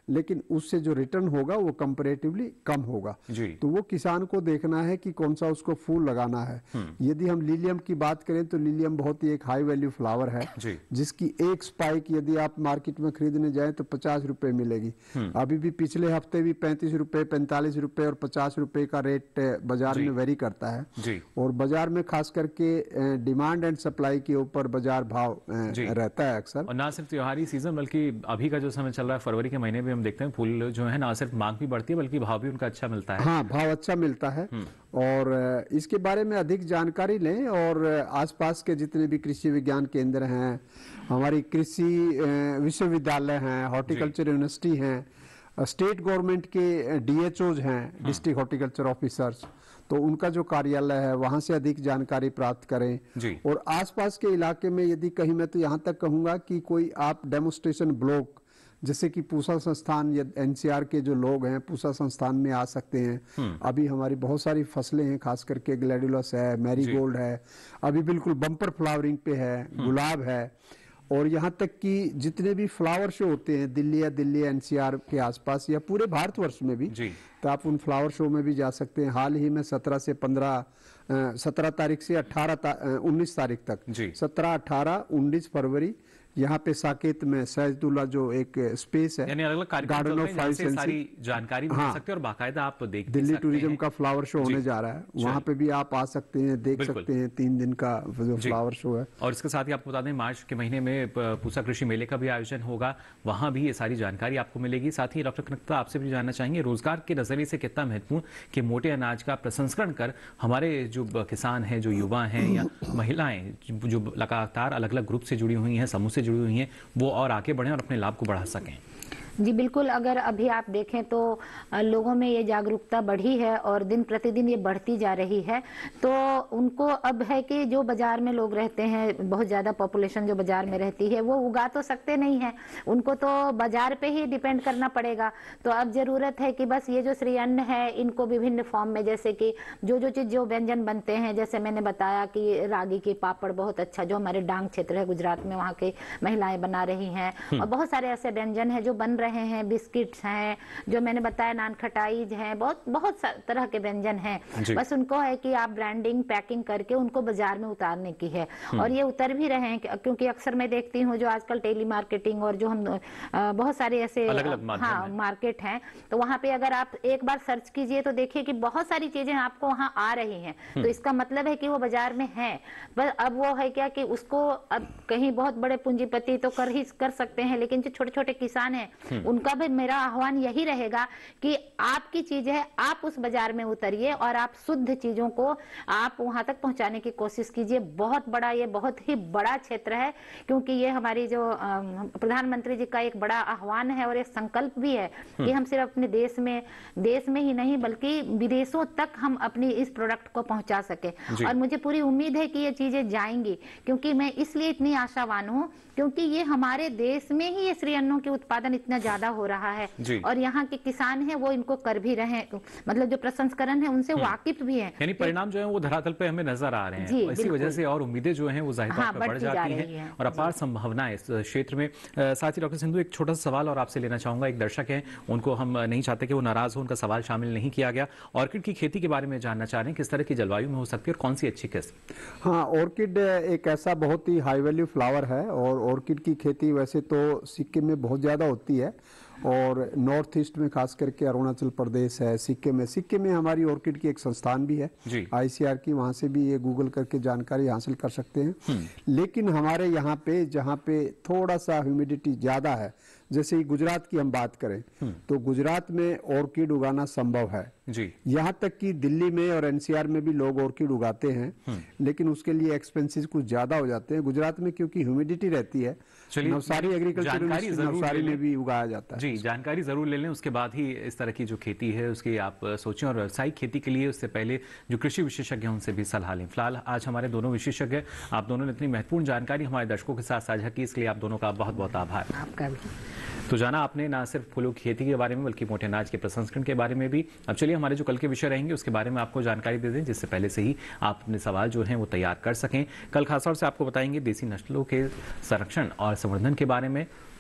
लेकिन उससे जो रिटर्न होगा वो कंपैरेटिवली कम होगा। जी। तो वो किसान को देखना है कि कौन सा उसको फूल लगाना है। यदि हम लिलियम की बात करें तो लिलियम बहुत ही एक हाई वैल्यू फ्लावर है, जी। जिसकी एक स्पाइक यदि आप मार्केट में खरीदने जाएं तो पचास रुपए मिलेगी। अभी भी पिछले हफ्ते भी पैंतीस रुपए, पैंतालीस रुपए और पचास रुपए का रेट बाजार में वेरी करता है। जी। और बाजार में खास करके डिमांड एंड सप्लाई के ऊपर बाजार भाव रहता है अक्सर। और ना सिर्फ त्योहारी सीजन बल्कि अभी का जो समय चल रहा है फरवरी के महीने में हम देखते हैं फूल जो है ना सिर्फ मांग भी बढ़ती है बल्कि भाव भी उनका अच्छा मिलता है। हाँ, भाव अच्छा मिलता है। और इसके बारे में अधिक जानकारी लें और आसपास के जितने भी कृषि विज्ञान केंद्र हैं, हमारी कृषि विश्वविद्यालय हैं, हॉर्टिकल्चर यूनिवर्सिटी हैं, स्टेट गवर्नमेंट के डीएचओज हैं, डिस्ट्रिक्ट हॉर्टिकल्चर ऑफिसर्स, तो उनका जो कार्यालय है वहां से अधिक जानकारी प्राप्त करें। जी। और आसपास के इलाके में यदि कहीं, मैं तो यहाँ तक कहूंगा कि कोई आप डेमोस्ट्रेशन ब्लॉक जैसे कि पूसा संस्थान या एनसीआर के जो लोग हैं पूसा संस्थान में आ सकते हैं। अभी हमारी बहुत सारी फसलें हैं, खास करके ग्लैडुलस है, मैरीगोल्ड है, अभी बिल्कुल बम्पर फ्लावरिंग पे है, गुलाब है। और यहाँ तक कि जितने भी फ्लावर शो होते हैं दिल्ली या दिल्ली एनसीआर के आसपास या पूरे भारतवर्ष में भी, तो आप उन फ्लावर शो में भी जा सकते हैं। हाल ही में सत्रह से पंद्रह सत्रह तारीख से अठारह उन्नीस तारीख तक, सत्रह अठारह उन्नीस फरवरी यहाँ पे साकेत में सैयदुल्ला जो एक स्पेस है, यानी अलग-अलग कार्यक्रम चल रहे हैं जिससे सारी जानकारी मिल सकती है और बाकायदा आप देख दिल्ली टूरिज्म का फ्लावर शो होने जा रहा है, वहाँ पे भी आप आ सकते हैं, देख सकते हैं। तीन दिन का जो फ्लावर शो है। और इसके साथ ही आपको बता दें मार्च के महीने में पूसा कृषि मेले का भी आयोजन होगा, वहां भी ये सारी जानकारी आपको मिलेगी। साथ ही डॉक्टर कनकता आपसे भी जानना चाहेंगे रोजगार के नजरिए से कितना महत्वपूर्ण कि मोटे अनाज का प्रसंस्करण कर हमारे जो किसान हैं, जो युवा हैं या महिलाएं जो लगातार अलग अलग ग्रुप से जुड़ी हुई हैं, समूह से जुड़ी हुई हैं, वो और आगे बढ़ें और अपने लाभ को बढ़ा सकें। जी बिल्कुल, अगर अभी आप देखें तो लोगों में ये जागरूकता बढ़ी है और दिन प्रतिदिन ये बढ़ती जा रही है। तो उनको अब है कि जो बाजार में लोग रहते हैं, बहुत ज़्यादा पॉपुलेशन जो बाजार में रहती है, वो उगा तो सकते नहीं हैं, उनको तो बाजार पे ही डिपेंड करना पड़ेगा। तो अब ज़रूरत है कि बस ये जो श्री अन्न है इनको विभिन्न फॉर्म में, जैसे कि जो जो चीज़ जो व्यंजन बनते हैं, जैसे मैंने बताया कि रागी के पापड़ बहुत अच्छा जो हमारे डांग क्षेत्र है गुजरात में, वहाँ की महिलाएं बना रही हैं। और बहुत सारे ऐसे व्यंजन हैं जो बन रहे हैं, बिस्किट्स हैं, जो मैंने बताया नान खटाई हैं, बहुत बहुत तरह के व्यंजन हैं। बस उनको है कि आप ब्रांडिंग पैकिंग करके उनको बाजार में उतारने की है। और ये उतर भी रहे हैं, क्योंकि अक्सर मैं देखती हूँ जो आजकल टेली मार्केटिंग और जो हम बहुत सारे ऐसे हाँ मार्केट हैं, तो वहाँ पे अगर आप एक बार सर्च कीजिए तो देखिए कि बहुत सारी चीजें आपको वहाँ आ रही हैं। तो इसका मतलब है कि वो बाजार में है। बस अब वो है क्या कि उसको अब कहीं बहुत बड़े पूंजीपति तो कर ही कर सकते हैं, लेकिन जो छोटे छोटे किसान हैं उनका भी मेरा आह्वान यही रहेगा कि आपकी चीज है, आप उस बाजार में उतरिए और आप शुद्ध चीजों को आप वहां तक पहुंचाने की कोशिश कीजिए। बहुत बड़ा, ये बहुत ही बड़ा क्षेत्र है, क्योंकि ये हमारी जो प्रधानमंत्री जी का एक बड़ा आह्वान है और एक संकल्प भी है कि हम सिर्फ अपने देश में देश में ही नहीं बल्कि विदेशों तक हम अपनी इस प्रोडक्ट को पहुंचा सके। और मुझे पूरी उम्मीद है कि ये चीजें जाएंगी, क्योंकि मैं इसलिए इतनी आशावान हूँ क्योंकि ये हमारे देश में ही ये श्री अन्नों के उत्पादन इतना ज्यादा हो रहा है और यहाँ के किसान हैं वो इनको कर भी रहे हैं, मतलब जो प्रसंस्करण है उनसे वाकिफ भी हैं। यानी परिणाम जो है वो धरातल पे हमें नजर आ रहे हैं। इसी वजह से और उम्मीदें जो हैं वो जाहिर तौर पर बढ़ जाती हैं और अपार संभावनाएं इस क्षेत्र में। साथ ही डॉक्टर सिंधु एक छोटा सा सवाल और आपसे लेना चाहूंगा। एक दर्शक है, उनको हम नहीं चाहते कि वो नाराज हो, उनका सवाल शामिल नहीं किया गया। ऑर्किड की खेती के बारे में जानना चाह रहे हैं, किस तरह की जलवायु में हो सकती है और कौन सी अच्छी किस्म? हाँ, ऑर्किड एक ऐसा बहुत ही हाई वैल्यू फ्लावर है और ऑर्किड की खेती वैसे तो सिक्किम में बहुत ज्यादा होती है और नॉर्थ ईस्ट में खास करके अरुणाचल प्रदेश है, सिक्किम में सिक्किम में हमारी ऑर्किड की एक संस्थान भी है आईसीआर की, वहां से भी ये गूगल करके जानकारी हासिल कर सकते हैं। लेकिन हमारे यहाँ पे जहाँ पे थोड़ा सा ह्यूमिडिटी ज्यादा है, जैसे गुजरात की हम बात करें तो गुजरात में ऑर्किड उगाना संभव है जी। यहाँ तक कि दिल्ली में और एनसीआर में भी लोग ऑर्किड उगाते हैं, लेकिन उसके लिए एक्सपेंसेस कुछ ज्यादा हो जाते हैं। गुजरात में क्योंकि ह्यूमिडिटी रहती है, नवसारी एग्रीकल्चर नवसारी में भी उगाया जाता है। जी, जानकारी जरूर ले लें, उसके बाद ही इस तरह की जो खेती है उसकी आप सोचें। और व्यावसायिक खेती के लिए उससे पहले जो कृषि विशेषज्ञ हैं उनसे भी सलाह लें। फिलहाल आज हमारे दोनों विशेषज्ञ, आप दोनों ने इतनी महत्वपूर्ण जानकारी हमारे दर्शकों के साथ साझा की, इसके लिए आप दोनों का बहुत बहुत आभार। आपका भी। तो जाना आपने ना सिर्फ फूलों की खेती के बारे में बल्कि मोटे अनाज के प्रसंस्करण के बारे में भी। अब चलिए हमारे जो कल के विषय रहेंगे उसके बारे में आपको जानकारी दे दें, जिससे पहले से ही आप अपने सवाल जो हैं वो तैयार कर सकें। कल खासतौर से आपको बताएंगे देसी नस्लों के संरक्षण और संवर्धन के बारे में,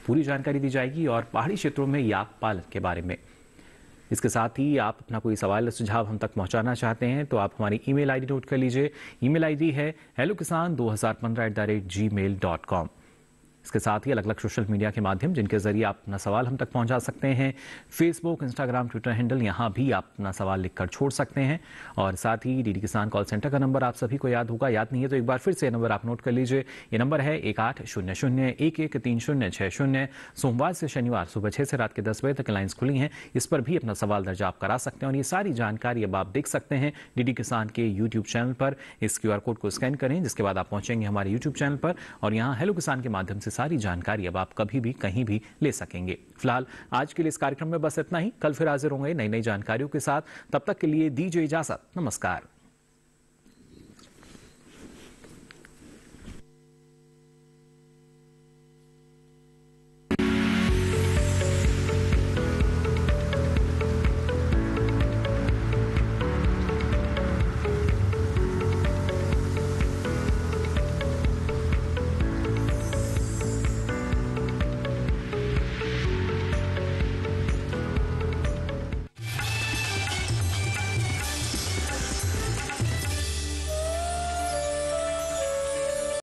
पूरी जानकारी दी जाएगी और पहाड़ी क्षेत्रों में याक पालन के बारे में। इसके साथ ही आप अपना कोई सवाल या सुझाव हम तक पहुंचाना चाहते हैं तो आप हमारी ईमेल आईडी नोट कर लीजिए। ईमेल आईडी है हेलो किसान दो हज़ार पंद्रह at the rate Gmail dot com. इसके साथ ही अलग अलग सोशल मीडिया के माध्यम जिनके जरिए आप अपना सवाल हम तक पहुंचा सकते हैं, फेसबुक, इंस्टाग्राम, ट्विटर हैंडल, यहाँ भी आप अपना सवाल लिखकर छोड़ सकते हैं। और साथ ही डीडी किसान कॉल सेंटर का नंबर आप सभी को याद होगा, याद नहीं है तो एक बार फिर से नंबर आप नोट कर लीजिए। ये नंबर है एक आठ शून्य शून्य एक एक तीन शून्य छः शून्य। सोमवार से शनिवार सुबह छः से रात के दस बजे तक लाइन्स खुली हैं, इस पर भी अपना सवाल दर्ज आप करा सकते हैं। और ये सारी जानकारी अब आप देख सकते हैं डीडी किसान के यूट्यूब चैनल पर। इस क्यू आर कोड को स्कैन करें जिसके बाद आप पहुंचेंगे हमारे यूट्यूब चैनल पर और यहाँ हेलो किसान के माध्यम से सारी जानकारी आप कभी भी कहीं भी ले सकेंगे। फिलहाल आज के लिए इस कार्यक्रम में बस इतना ही। कल फिर हाजिर होंगे नई नई जानकारियों के साथ। तब तक के लिए दीजिए इजाजत। नमस्कार।